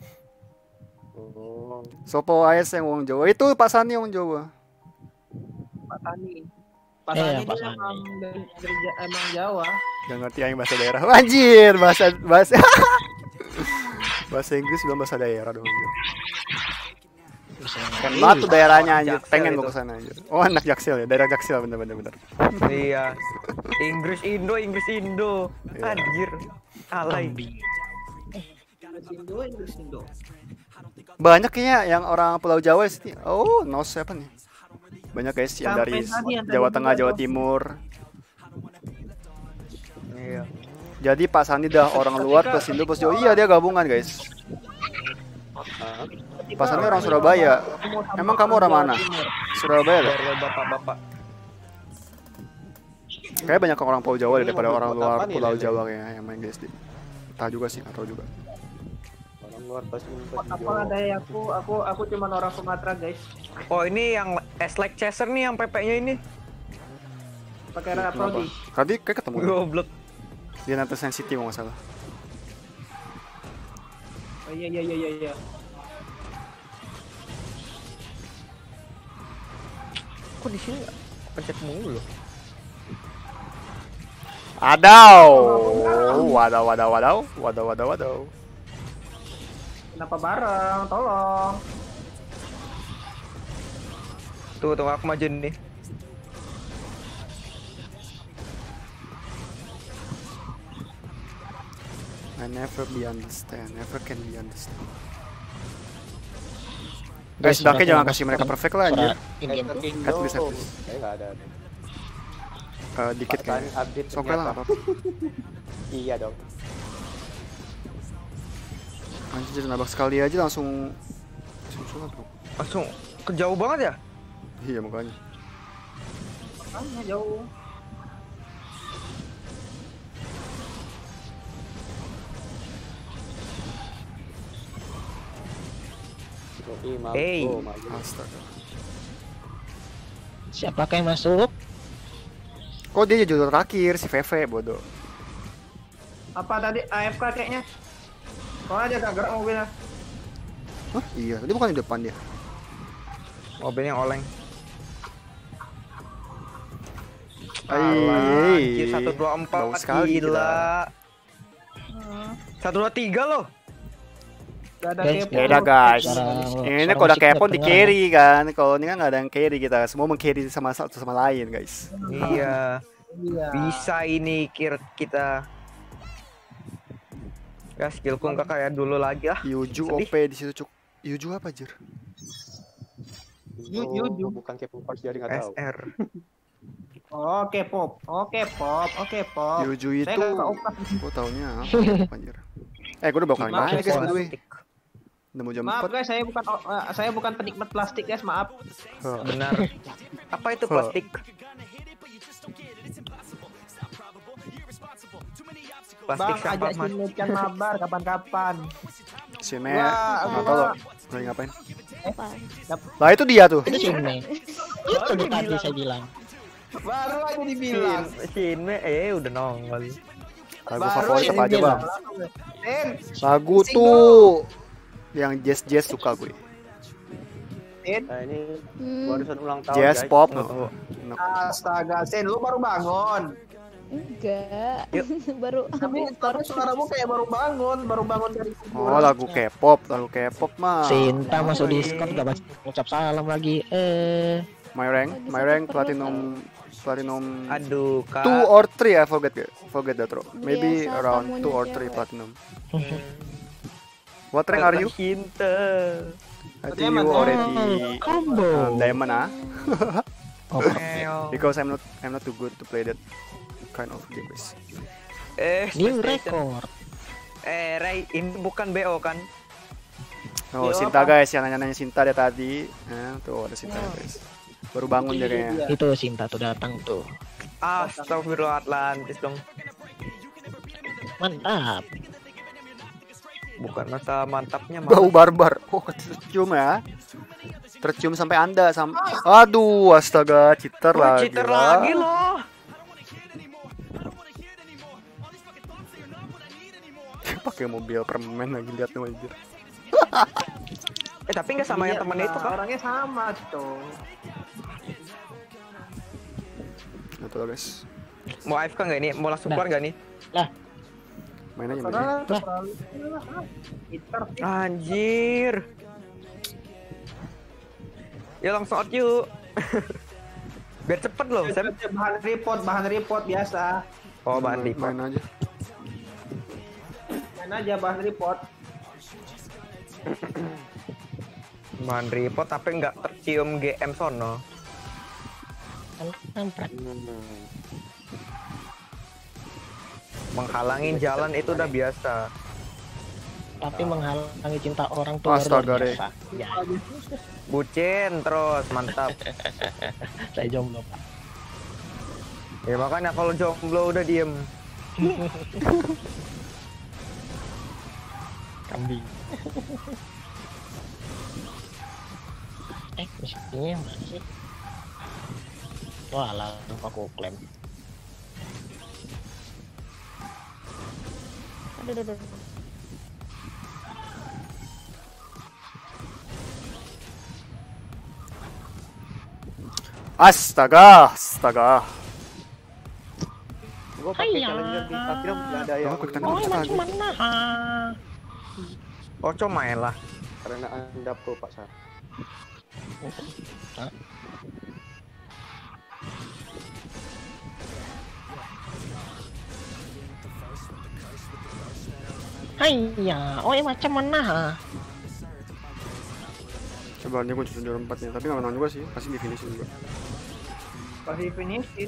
Oh. Sopo AS yang wong Jawa. Itu Pak Sani yang wong Jawa. Pak Tani. Pak Iya, Tani Pak dia Tani. emang Jawa. Gak ngerti yang bahasa daerah. Anjir, bahasa bahasa Inggris bilang bahasa daerah dong anjir. Kan tuh daerahnya anjir. Jaksel Pengen itu. gua kesana anjir. Oh, anak Jaksel ya. Daerah Jaksel bener. Iya. Inggris Indo. Iya. Anjir. Alay. Inggris Indo. Banyak kayaknya yang orang Pulau Jawa sih. Oh, Nos apa nih? Banyak guys yang dari Sampai tadi yang Jawa tadi Tengah, juga Jawa Nos. Timur. Iya. Jadi Pak Sandi dah orang luar plus Indo plus Jawa. Iya, dia gabungan guys. Pak Sandi orang Surabaya. Emang kamu orang mana? Surabaya lah. Biar lo bapak-bapak. Kayak banyak orang Pulau Jawa daripada mobil orang buat luar apa nih, Pulau Lele? Jawa kayaknya yang main GSD. Tahu juga sih, atau juga. Orang Keluar pas Apa ada ya aku cuma orang Sumatera guys. Oh ini yang S-Like Chaser nih yang PP-nya ini. Pakai Rara Prodi. Tadi kayak ketemu. Goblok. Dia nanti sensitif nggak salah. Oh iya. Kok di sini pencet mulu loh. Wadaw. Kenapa bareng? Tolong. Tuh aku maju nih. I never can be understand. Guys, Dake jangan kasih mereka perfect lah anjir. At least. Enggak ada. Dikit kan. Update Oke lah, ternyata. apa-apa. Iya dong. Anjir jadi nabrak sekali aja langsung sulat bro. Langsung kejauh banget ya? Iya makanya. Makanya jauh. Hey. Astaga. Siapakah yang masuk? Kok dia jadi terakhir si VV bodoh. Apa tadi AFK kayaknya? Kok aja gak gerak mobilnya? Hah? Iya, tadi bukan di depan dia. Mobilnya oleng. Anjir 124 bau sekali gila. 123 loh. Gak ada Guys, kepo. Ya udah guys. Suara- Ini suara kalau udah musiknya kepo di kedengeran. carry kan. Kalau ini kan nggak ada yang carry kita. Semua meng-carry sama satu sama lain guys. Iya. Iya. Bisa ini kita. Ya skillku nggak kayak dulu lagi lah. Yuju Sedih. OP di situ cuk. Yuju apa jir? Yuju. Bukan K-popers jadi nggak tahu. SR. Oke pop. Yuju Saya itu. nggak tahu pas. Gue taunya apa anjir? Gue udah bakal Maaf, main guys by the way. Plastik. Udah mau jam Maaf 4. guys, saya bukan penikmat plastik guys, maaf. Benar. Apa itu plastik? Plastik Bang, sampah ajak mas. Shin mabar kapan-kapan. Sini Wah, nggak tahu loh. Lagi ngapain? Apa? Lah itu dia tuh. Itu sini. Itu di tadi saya bilang. Baru aja dibilang. Sini udah nongol. Lagu favorit apa aja bang? Shin, Lagu tuh yang jazz suka gue. Shin. Nah ini Hmm, barusan ulang tahun Jazz guys. pop. Astaga, Shin, lu baru bangun. enggak. Baru Tapi suaramu kayak baru bangun dari kubur. Oh lagu K-pop mah. Sinta masuk Discord gak baca ucap salam lagi. My rank platinum Aduh kak. 2 or 3 I forget that bro. Maybe Biasa around kamunya 2 or 3 cewek. platinum. What rank are you? Cinta. I think you already Combo. diamond ah. Neo. Because I'm not too good to play that kind of game guys. New PlayStation. record. Ray, ini bukan BO kan? Oh Yo, Sinta apa? guys, yang nanya-nanya Sinta dia tadi. Tuh ada Sinta guys. Baru bangun dia kayaknya. Itu Sinta tuh datang tuh. Astagfirullah Atlantis dong. Mantap. Bukan masa mantapnya Bau barbar. Oh tercium ya. Tercium sampai Anda Aduh, astaga, cheater lagi. cheater lah. lagi loh. Pakai mobil permen lagi lihat tuh anjir. Tapi nggak sama yang Iya, temen itu nah, kah? orangnya sama tuh. Betul guys. Mau AFK nggak ini? Mau langsung keluar nggak nih? Main aja. Anjir. Ya langsung out yuk. Biar cepet loh, Sam. Bahan report biasa. Oh, bahan report. Main aja. Main aja bahan report. Bahan report tapi nggak tercium GM sono. Kampret. Menghalangin jalan itu udah biasa. Tapi menghalangi cinta orang tuh Astaga, luar Re. biasa. Ya, Bucin terus, mantap. saya jomblo Pak. Ya makanya kalau jomblo udah diem. Kambing. Misinya mana sih? Wah, langsung aku klaim. Aduh. Astaga. Gue pakai challenger di Takram nggak ada yang. Macam mana? Oco main lah. Karena Anda pro Pak Sar. Hayya, macam mana? Coba nih gue jujur 4 nih, tapi nggak menang juga sih, pasti di finishing juga. Pasti finishin.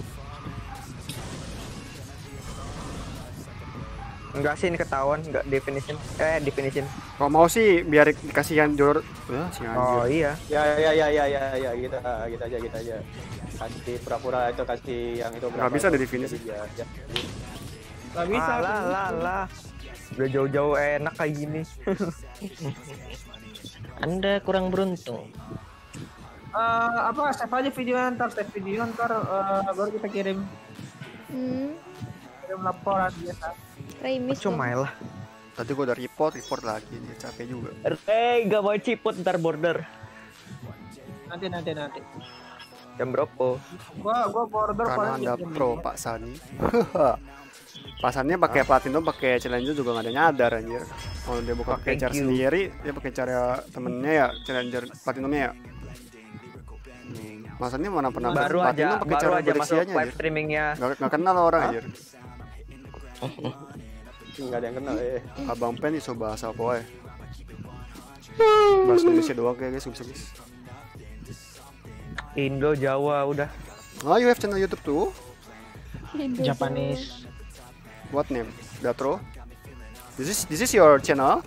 Enggak sih, ini ketahuan, enggak definition. Definition. Kalau mau sih biar dikasihan jor. Si anjir. Oh iya. Ya, kita aja. Kasih pura-pura itu, kasih yang itu. Nggak bisa dari finish. Ya. Gak bisa. Lah. Udah jauh-jauh enak kayak gini. Anda kurang beruntung. Save aja video ntar baru kita kirim laporan biasa. Remis Cuma lah. Tadi gue udah report lagi, dia capek juga. Gak mau ciput ntar border. Nanti. Jam berapa? Gua border Karena paling Anda jam pro 5. Pak Sani. Pak Sani pakai platinum, pakai challenger juga nggak ada nyadar anjir. Kalau dia buka pakai cara sendiri, dia pakai cara temennya ya, challenger platinumnya ya. Masanya mana pernah baru aja masuk live streamingnya. Nggak kenal orang anjir. Nggak ada yang kenal Abang Pen iso bahasa apa ya? Bahasa Indonesia doang kayak guys, bisa guys. Indo, Jawa udah. Oh, you have channel YouTube tuh? Japanese. What name? Datro? This is your channel?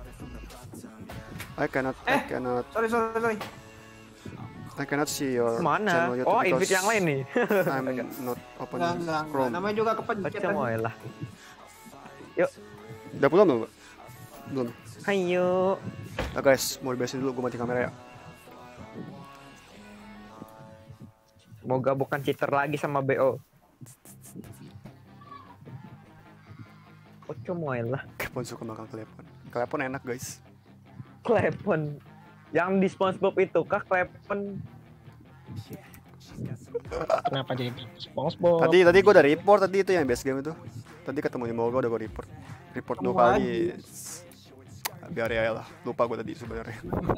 I cannot. Sorry. I cannot see your Mana? channel YouTube. Oh, invite yang lain nih. I'm not opening Enggak. Chrome. Namanya juga kepencet. Lah. Yuk. Udah pulang belum? Belum. Ayo. Nah guys, mau diberesin dulu, gue mati kamera ya. Moga bukan cheater lagi sama BO. Cuma lah. Klepon suka makan klepon. Klepon enak guys. Klepon. Yang di SpongeBob itu kah klepon? Kenapa jadi SpongeBob? Tadi gue udah report tadi itu yang best game itu. Tadi ketemu di Moga udah gue report 2 kali. Biar ya lah, lupa gue tadi sebenarnya.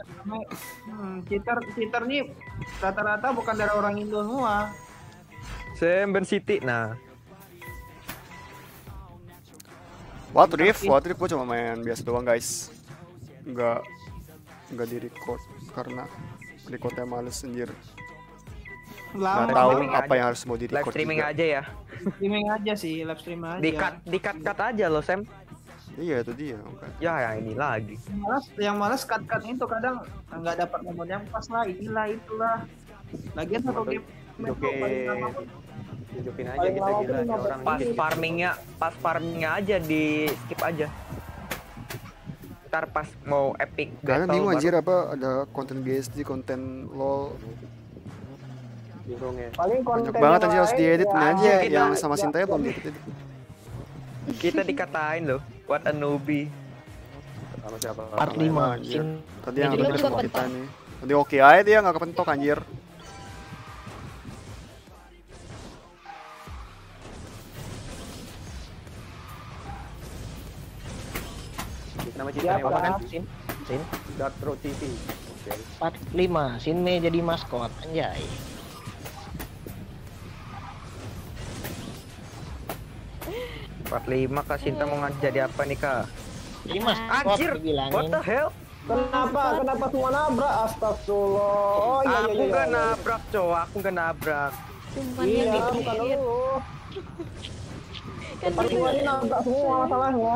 Cheater nih rata-rata bukan dari orang Indo semua. Semben City, nah. What Rift gue cuma main biasa doang guys. Enggak di record karena recordnya males anjir. Nggak tahu apa yang harus mau di record. Live streaming juga. aja ya. Streaming aja sih, live stream aja. Di cut aja loh, Sam. Iya itu dia. Ya ini lagi. Yang malas cut itu kadang nggak dapat momen yang pas lah, itulah. Lagian satu game tunjukin aja kita gila nih orang. Pas farmingnya aja di skip aja. Ntar pas mau epic Karena battle bingung baru. anjir apa ada konten BSD, konten LOL. Bingung ya. Paling konten Banyak banget anjir harus diedit ya, aja kita- yang sama Sinta belum diedit. Kita dikatain loh, what a newbie. Sama siapa? Part 5. Anjir. Tadi yang Jadi udah lu sama kepentok. kita nih. Tadi oke aja dia nggak kepentok anjir. Nama ceritanya Siapa? apa kan? Sin. Dark Road TV. Oke. Part 5. Sinme jadi maskot. Anjay. Part 5 Kak Sinta mau jadi apa nih Kak? Jadi maskot Anjir, dibilangin. what the hell? Kenapa semua nabrak? Astagfirullah. Oh iya. Aku nggak nabrak cowok, aku nggak nabrak. Cuman Iya, yang bukan dikit. lu. Kan Pas semua ini nabrak semua masalahnya.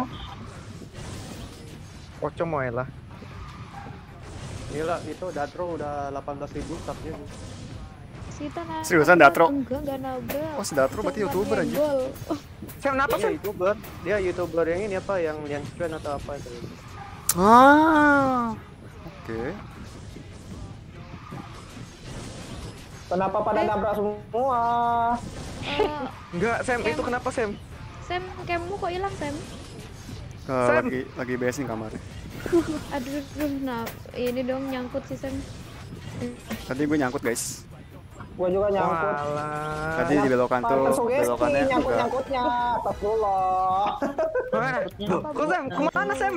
Oco moe lah. Gila itu Datro udah 18.000 subnya. Sita nabrak. Seriusan, Datro? Enggak nabrak. Oh, si Datro berarti Cuman YouTuber anjir. nyenggol. Sam kenapa Dia sih? YouTuber. Dia YouTuber yang ini apa yang Lian Chuan atau apa itu. Oke. Kenapa pada nabrak semua? Enggak, Sam, itu kenapa, Sam? Sam, cammu kok hilang, Sam? Lagi beresin kamarnya. Aduh, nah ini dong nyangkut sih Sam. Tadi gue nyangkut, guys. Gua juga nyangkut. Tadi di belokan tuh, belokannya juga. Nyangkut-nyangkutnya. Astagfirullah. Kok Sam? Kemana, Sam?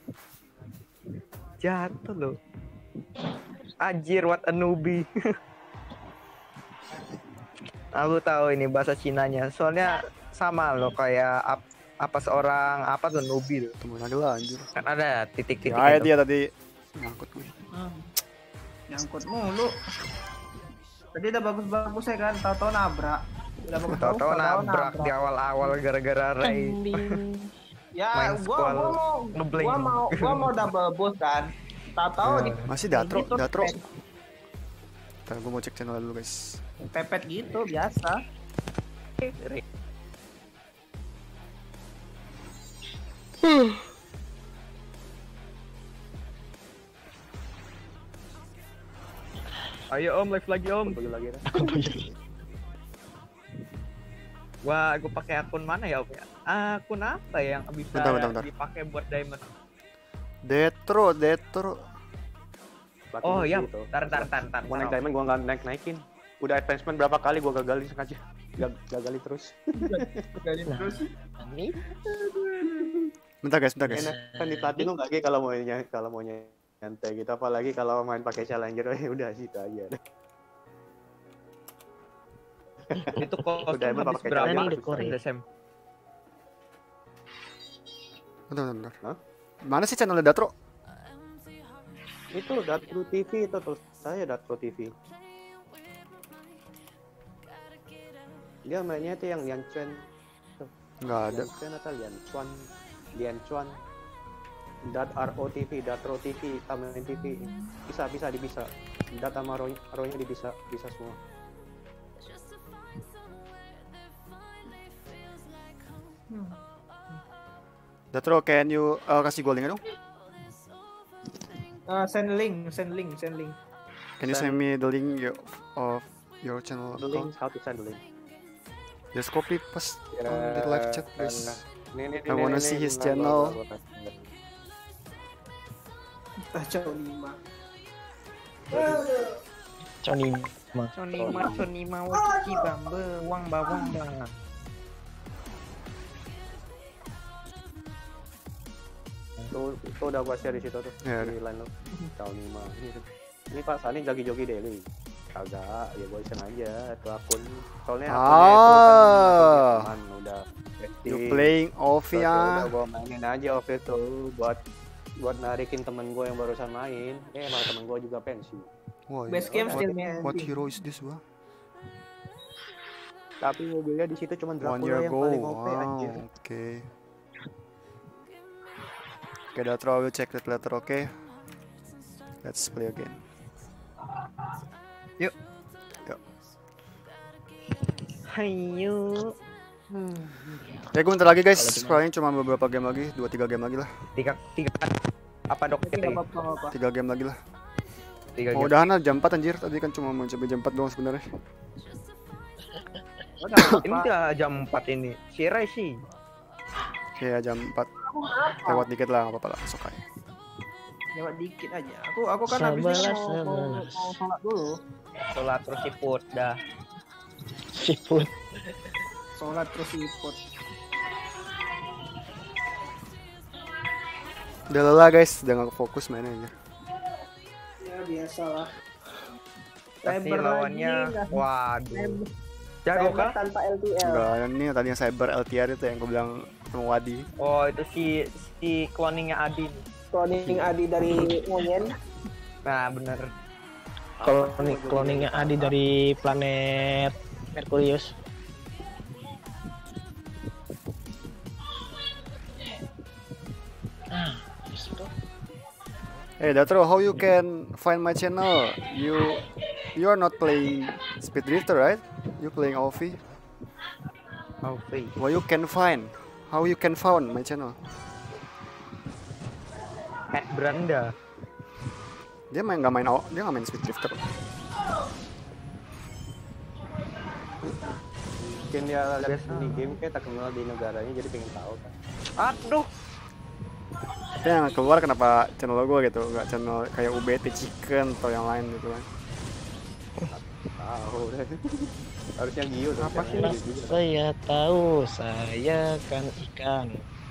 Jatuh loh. Anjir, what a newbie. Aku tahu ini bahasa Cinanya. Soalnya sama loh kayak apa seorang apa tuh newbie tuh. Temen aja lah anjir. Kan ada titik-titik. Ya, dia tadi nyangkut gue. Nyangkut mulu. Tadi udah bagus-bagus ya kan, tahu-tahu nabrak. Udah bagus-bagus. Tahu-tahu nabrak di awal-awal gara-gara Ray. Ya, main gua mau double boost kan. Tahu-tahu di Masih Datro. pepet. Ntar gue mau cek channel dulu, guys. Pepet gitu biasa. Ayo Om, live lagi Om. Wah, aku pakai akun mana ya Om ya? Akun apa yang bisa Bentar. dipakai buat diamond? Detro. Oh iya, tar. Mau naik diamond gua nggak naikin. Udah advancement berapa kali gua gagalin sengaja. Gagalin terus. Bentar guys. Kan di platinum lagi kalau mau nyantai gitu, apalagi kalau main pakai challenger udah situ aja. Itu kok udah emang pakai berapa challenger. Sam? Bentar. Hah? Mana sih channelnya Datro? Itu Datro TV itu tuh. Saya Datro TV. Dia mainnya itu yang Lian Chuan. Enggak ada. Lian Chuan atau Lian Chuan. Datro TV, Taman TV. Bisa. Dat sama rohnya bisa semua. Datro, can you kasih gue linknya dong? Send link. Can you send me the link of your channel The link, how to send the link? Just copy paste on the live chat, please. I wanna see his Nah, channel. Conima wajib bambe wang bawang bang. Tuh udah gua share di situ tuh. Ya, di line lo. Tahun 5. Ini Pak Sani jogi-jogi daily. Kagak, ya gua iseng aja tuh akun. Soalnya akunnya itu kan udah You playing off ya? Udah gua mainin aja off itu buat narikin temen gua yang barusan main. Malah temen gua juga pensi. Wah, Base game still main. What hero is this, wah? Tapi mobilnya di situ cuma 1 Dracula year yang ago. paling OP anjir. Okay, Datro, I will check that later, okay? Let's play again. Yuk. Hayu. Ya gue bentar lagi guys, paling cuma beberapa game lagi, 2-3 game lagi lah. 3 apa dok? 3 game lagi lah. 3 Mau udahan lah jam 4 anjir, tadi kan cuma mau coba jam 4 doang sebenarnya. Ini udah jam 4 ini. Si Ray sih. Ya jam 4. Lewat dikit lah, nggak apa-apa lah, sok aja. Lewat dikit aja. Aku kan habisnya mau sholat dulu. Sholat terus siput dah. Sholat terus siput. Udah lelah guys, udah nggak fokus mainnya aja. Ya biasalah. Pasti lawannya, waduh. Jago kah? Tanpa LTL. Enggak, ini tadi yang cyber LTR itu yang gue bilang sama Wadi. Oh, itu si cloningnya Adi. Cloning Adi dari Monyen. Nah, bener. Cloningnya Adi dari planet Merkurius. Hey Datro, how you can find my channel? You are not playing Speed Drifter, right? You playing OV. OV. How you can find my channel? At Branda. Dia nggak main Speed Drifter. Mungkin dia lihat ini game kayak tak kenal di negaranya jadi pengen tahu kan. Aduh. Tapi yang keluar kenapa channel gue gitu, nggak channel kayak UBT Chicken atau yang lain gitu kan. Tahu deh. Harusnya Gio tuh. Apa sih? Saya tahu, saya kan ikan.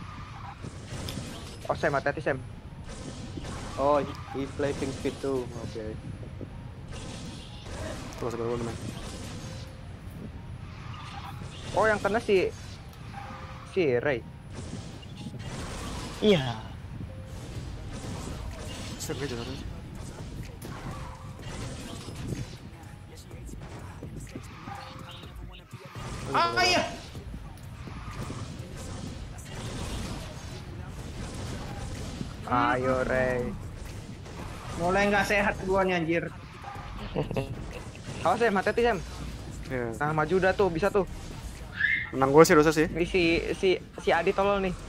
Oh, Sam, hati-hati Sam. Oh, he play Pink Speed too. Oke. Terus gue main. Oh, yang kena si Ray. Iya. Seru aja terus. Iya. Ayo Ray. Mulai nggak sehat gua nih anjir. Awas Sam, hati-hati Sam. Yeah. Nah, maju udah tuh, bisa tuh. Menang gue sih dosa sih. Ini si Adi tolol nih.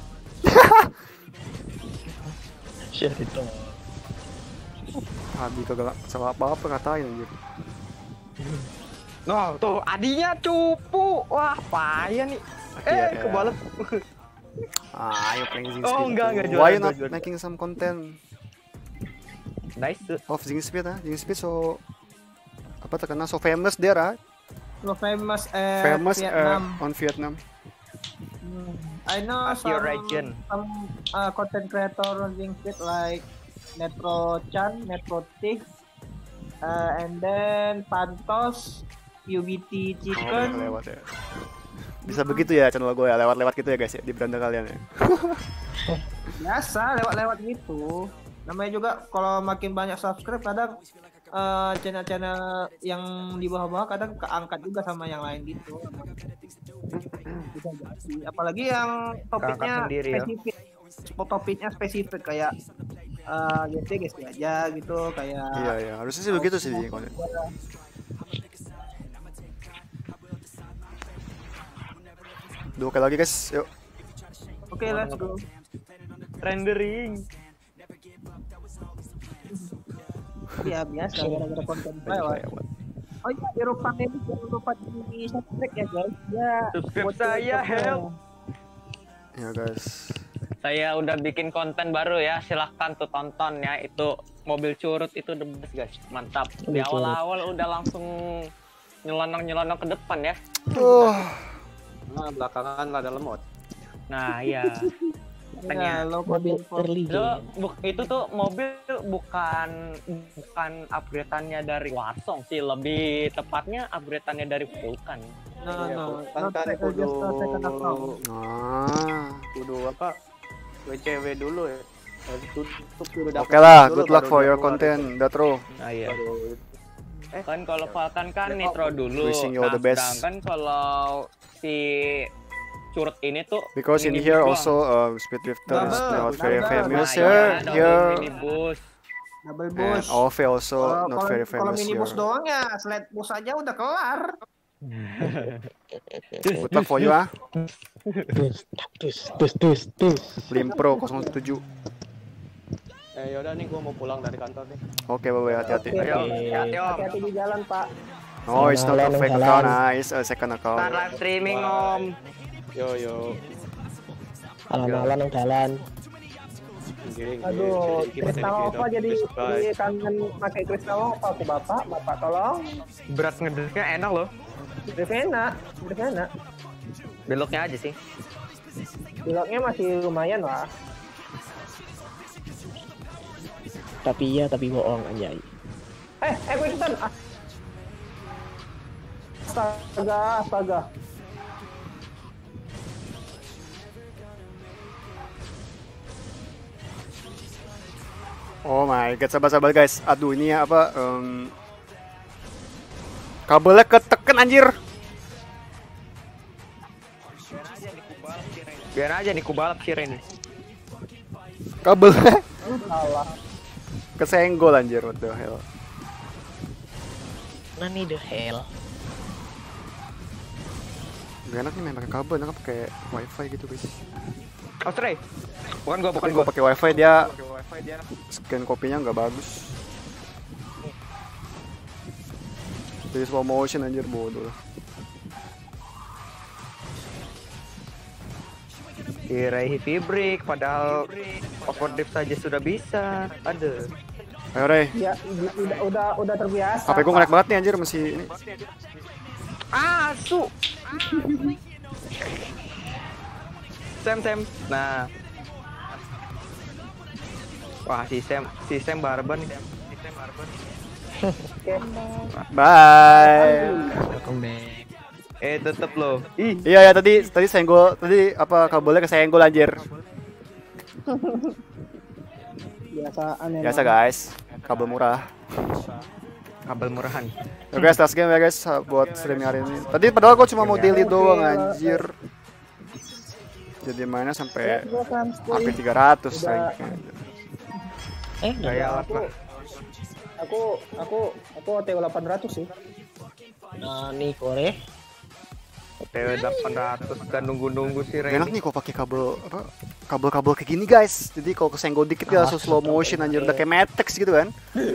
Shit itu. Adi kagak salah apa-apa ngatain anjir. No, tuh Adinya cupu. Wah, payah nih. Iya. Kebalap. Ayo playing Zing Oh, Speed. enggak juara. Why not making some content Nice. of Zing Speed Zing Speed so apa terkenal so famous there So famous famous Vietnam. on Vietnam. I know As your region. some content creator on Zingspit like Netro Chan, Netro Tick, and then Pantos, UBT Oh, Chicken. lewat ya. Bisa begitu ya channel gue ya, lewat-lewat gitu ya guys ya di beranda kalian ya. Biasa lewat-lewat gitu. Namanya juga kalau makin banyak subscribe kadang channel-channel yang di bawah-bawah kadang keangkat juga sama yang lain gitu. Bisa jadi. Apalagi yang topiknya sendiri, ya. spesifik. Topiknya spesifik kayak GT aja gitu kayak. Iya harusnya sih begitu sih di konten. Dua kali lagi guys, yuk. Oke, let's go. Rendering. Ya biasa gara-gara konten lewat. Oh iya, Eropa ini jangan lupa di subscribe ya guys. Ya. Subscribe saya, help. Ya guys. Saya udah bikin konten baru ya, silahkan tuh tonton ya. Itu mobil curut itu the best guys, mantap. Di awal-awal udah langsung nyelonong ke depan ya. Nah, belakangan lada lemot. Nah iya. Ya, Mobil terlihat. Itu tuh mobil bukan upgrade-annya dari Warsong sih, lebih tepatnya upgrade-annya dari Vulcan. No. Kan kudu apa? WCW dulu ya. Oke lah, good luck for your content, Datro. Nah iya. Kan kalau Vulcan kan Nitro dulu. Wishing you all the best. Sedangkan kalau si curut ini tuh Because in here also Speed Drifters not very famous here. Here Double and boost. OV also not very Kalau famous minibus here. doang ya, sled bus aja udah kelar. Good luck for you ah. Tus. Limpro 07. Yaudah nih gua mau pulang dari kantor nih. Oke, bye-bye, hati-hati. Ayo, hati-hati Om. Hati-hati di jalan, Pak. No, it's not a fake account, it's a second account. Ntar live streaming Om. Yo. Alam-alam yang jalan. Aduh, kristal apa jadi kangen pakai kristal apa aku bapak tolong. Berat ngedriftnya enak loh. Enak. Beloknya aja sih. Beloknya masih lumayan lah. Tapi bohong anjay. Gue ikutan. Astaga. Oh my god, sabar guys. Aduh, ini ya apa? Kabelnya keteken anjir. Biar aja nih kubalap si Ren. Kabelnya kesenggol anjir, what the hell. Nani the hell. Gak enak nih main pakai kabel, enak pakai wifi gitu guys. Oh, Stray. Bukan gua. Pakai wifi dia scan kopinya nggak bagus. Jadi slow motion anjir, bodoh. Kira heavy break, padahal overdrive saja sudah bisa. Aduh. Ayo Ray. Ya, udah terbiasa. HP gue nge-lag banget nih anjir, masih ini. Asu. Sam. Nah. Wah, si Sam barban. Bye. Welcome back. Tetep loh. Iya ya, tadi senggol, tadi apa kabelnya kesenggol anjir. Biasa guys, kabel murah. Kabel murahan. Oke guys, last game ya guys buat stream hari ini. Tadi padahal gue cuma mau daily doang anjir. Jadi mainnya sampai hampir 300 rank. Kayak apa? Aku OTW 800 sih. Nah, nih Kore. OTW 800 kan nunggu sih Ray. Enak nih kok pakai kabel kayak gini guys. Jadi kalau kesenggol dikit ya langsung slow motion anjir, udah kayak Matrix gitu kan.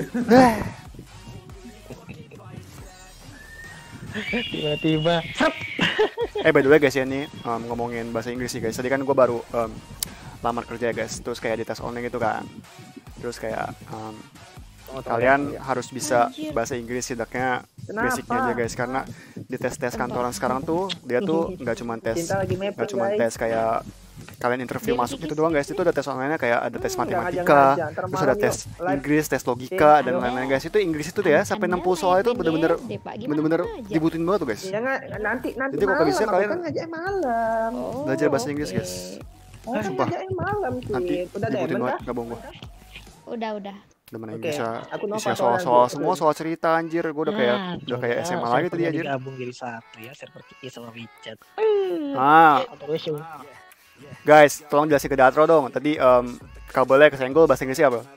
Tiba-tiba. By the way guys ya nih ngomongin bahasa Inggris sih guys. Tadi kan gue baru lamar kerja ya guys. Terus kayak di tes online gitu kan. Terus kayak kalian harus bisa bahasa Inggris setidaknya basicnya aja guys, karena di tes kantoran sekarang tuh dia tuh nggak cuma tes kayak kalian interview masuk gitu doang guys. Itu ada tes online-nya, kayak ada tes matematika, terus ada tes Inggris, tes logika dan lain-lain guys. Itu Inggris itu ya sampai 60 soal itu bener-bener dibutuhin banget tuh guys. Nanti jadi kalau bisa kalian belajar bahasa Inggris guys. Sumpah. Nanti dibutuhin banget, nggak bohong gua. Udah. Demen Inggrisnya, isinya soal semua soal cerita anjir. Gue udah kayak SMA lagi tadi anjir. Gabung jadi satu ya, seperti sama Richard. Guys, tolong jelasin ke Datro dong. Tadi kabelnya kesenggol bahasa Inggrisnya apa?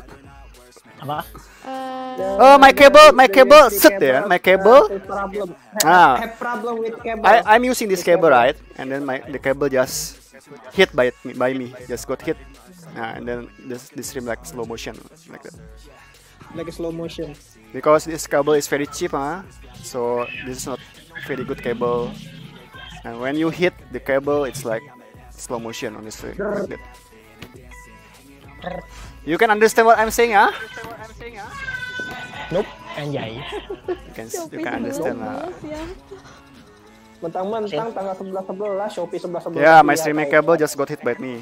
My cable set ya, my cable. Have problem with cable. I'm using this cable right, and then the cable just hit by me, just got hit. Nah, and then this stream like slow motion like that. Like a slow motion. Because this cable is very cheap, so this is not very good cable. And when you hit the cable, it's like slow motion on the stream. Like that. You can understand what I'm saying, huh? Nope, anjay. You can understand lah. Mentang-mentang tanggal 11/11 Shopee 11/11. Yeah, my streaming cable just got hit by me.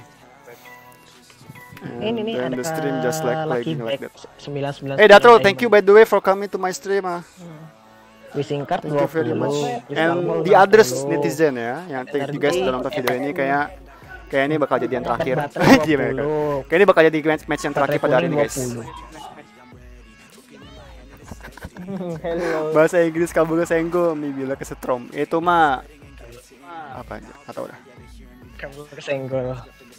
Ini ada the stream just like that. 99. Hey Datro, thank you by the way for coming to my stream. Wishing card thank you very much. And the others netizen ya, yang thank you guys sudah nonton video ini. Kayak ini bakal jadi yang terakhir. Kayak ini bakal jadi match yang terakhir pada hari ini guys. Bahasa Inggris kabel kesenggol, bila kesetrum. Itu mah apa aja? Atau udah? Kabel kesenggol.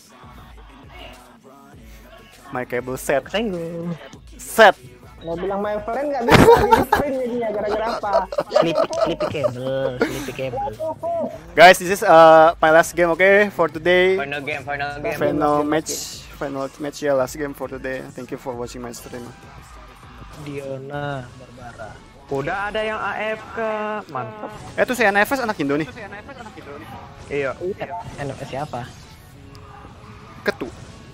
My cable set. Kesenggol. Set. Mau bilang my friend nggak bisa di screen jadinya gara-gara apa? Sleepy cable. Guys, this is my last game, okay, for today. Final match ya, last game for today. Thank you for watching my stream. Diona Barbara. Udah ada yang AFK, mantap. Itu si NFS anak Indo nih. Iya. NFS siapa? Ketu.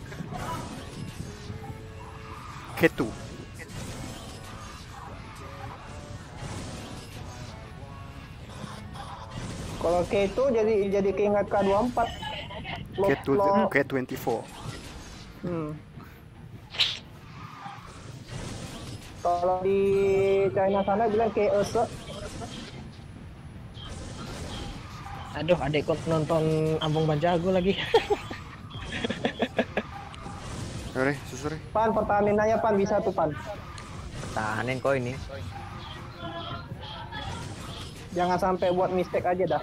Kalau K2 jadi keinget K24. K24. Kalau di China sana bilang K-ese. Aduh, adekku nonton Ambung Banjago lagi. Oke, susur. Pan, pertahanin aja Pan, bisa tuh Pan. Pertahanin kok ini. Jangan sampai buat mistake aja dah.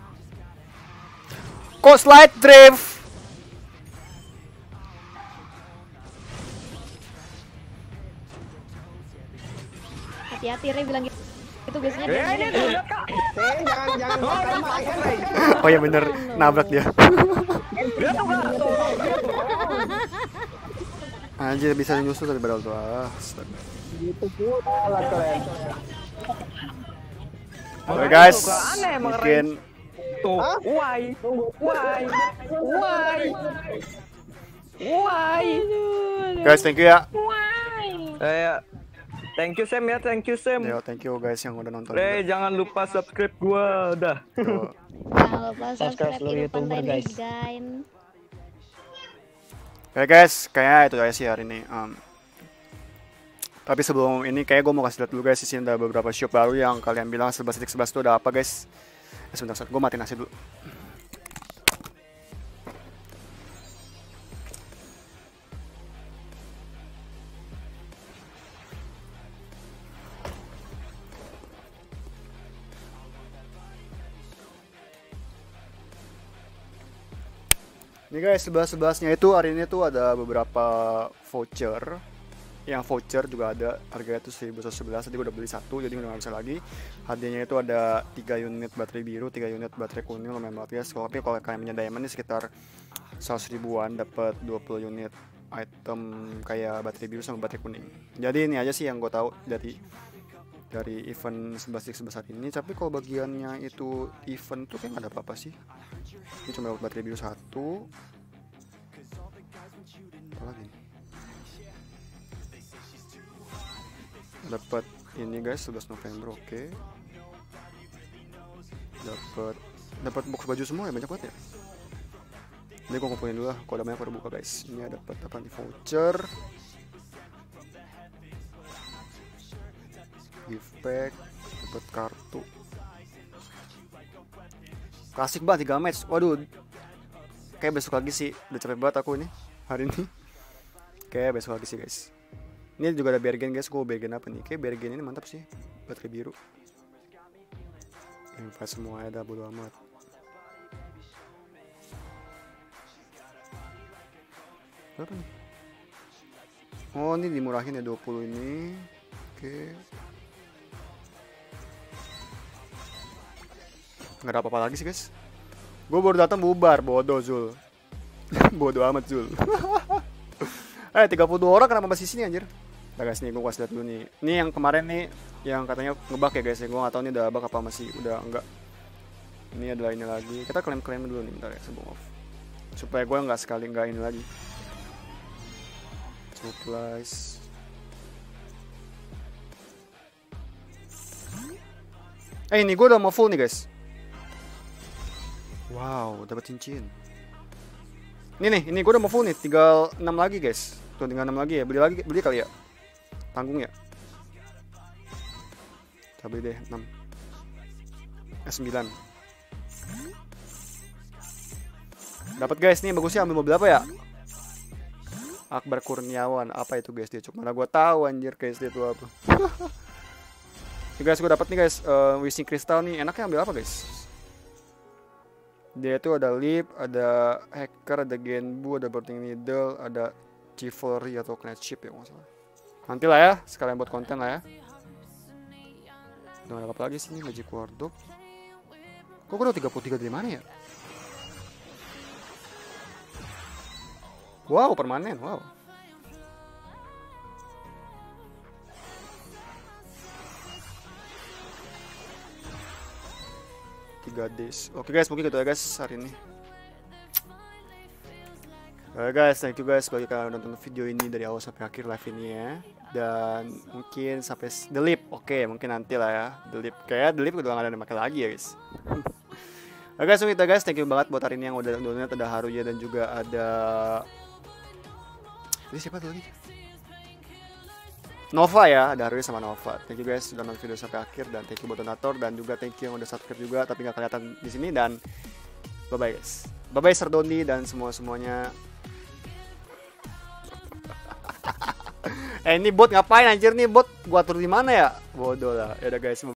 Kok slide drift? Hati-hati Ray bilang gitu biasanya dia. Jangan Oh ya bener, nabrak dia. Anjir bisa nyusul tapi padahal tuh. Astaga. Itu pula lah kalian. Oke guys, aneh emang mungkin tuh. Why? guys thank you ya. Thank you Sam ya, thank you Sam. Yo, thank you guys yang udah nonton. Jangan lupa subscribe gua dah. Yo. Jangan lupa subscribe seluruh Irfan YouTuber, guys. Gain. Oke guys, kayaknya itu aja sih hari ini. Tapi sebelum ini kayak gue mau kasih lihat dulu guys, di sini ada beberapa shop baru yang kalian bilang 11.11 itu ada apa guys? Sebentar, gue matiin nasi dulu. Ini guys, 11.11-nya itu hari ini tuh ada beberapa voucher. Yang voucher juga ada, harganya itu 1111, tadi gue udah beli satu, jadi udah gak bisa lagi. Hadiahnya itu ada 3 unit baterai biru, 3 unit baterai kuning, lumayan banget guys. Tapi kalau kalian punya diamond ini sekitar 100 ribuan, dapat 20 unit item kayak baterai biru sama baterai kuning. Jadi ini aja sih yang gue tahu dari event 11.11 hari ini. Tapi kalau bagiannya itu event tuh kayak gak ada apa-apa sih. Ini cuma dapat baterai biru satu. Apa lagi nih? Dapat ini guys 11 November, oke. Dapat box baju semua ya, banyak banget ya. Ini gue ngumpulin dulu lah, kalau udah banyak gue udah buka guys. Ini dapat apa nih, voucher, gift pack, dapat kartu. Klasik banget 3 match. Waduh. Kayak besok lagi sih, udah capek banget aku ini hari ini. Kayak besok lagi sih guys. Ini juga ada Bergen guys, gue Bergen apa nih? Kayak Bergen ini mantap sih, baterai biru. Invite semuanya dah, bodo amat. Berapa nih? Oh ini dimurahin ya 20 ini. Oke. Nggak ada apa-apa lagi sih guys. Gue baru datang bubar, bodoh Zul. Bodoh amat Zul. 32 orang kenapa masih sini anjir? Nah guys, nih gue kasih lihat dulu nih. Ini yang kemarin nih yang katanya ngebug ya guys ya. Gue gak tahu nih udah bug apa masih udah enggak. Ini adalah ini lagi. Kita klaim dulu nih bentar ya sebelum off. Supaya gue nggak sekali nggak ini lagi. Supplies. Ini gue udah mau full nih guys. Wow, dapat cincin. Ini gue udah mau full nih. Tinggal 6 lagi guys. Tuh tinggal 6 lagi ya. Beli kali ya. Tanggung ya. Coba deh 6. 9. Dapat guys nih, bagusnya ambil mobil apa ya? Akbar Kurniawan. Apa itu guys dia? Cuma mana gua tahu anjir guys dia itu apa. Nih guys, gue dapat nih guys Wishing Crystal nih. Enaknya ambil apa guys? Dia itu ada Lip, ada Hacker, ada Genbu, ada Burning Needle, ada Chivalry atau Knight Ship ya masalah. Nanti lah ya, sekalian buat konten lah ya. Udah gak ada apa lagi sih nih, Magic Wardrobe. Kok gue udah 33 dari mana ya? Wow, permanen, wow. Days. Oke guys, mungkin gitu ya guys hari ini. Guys, thank you guys bagi kalian udah nonton video ini dari awal sampai akhir live ini ya. Dan mungkin sampai The Lip. Oke, mungkin nanti lah ya. The Lip, kayak The Lip udah gak ada yang pakai lagi ya guys. Oke guys, mungkin guys, thank you banget buat hari ini yang udah donat. Ada Haruya dan juga ada ini siapa tuh lagi? Nova ya, ada Haruya sama Nova. Thank you guys sudah nonton video sampai akhir, dan thank you buat donatur, dan juga thank you yang udah subscribe juga tapi nggak kelihatan di sini. Dan bye bye guys, bye bye Sardoni dan semuanya. Ini bot ngapain anjir nih bot? Gua atur di mana ya? Bodoh lah. Ya udah guys.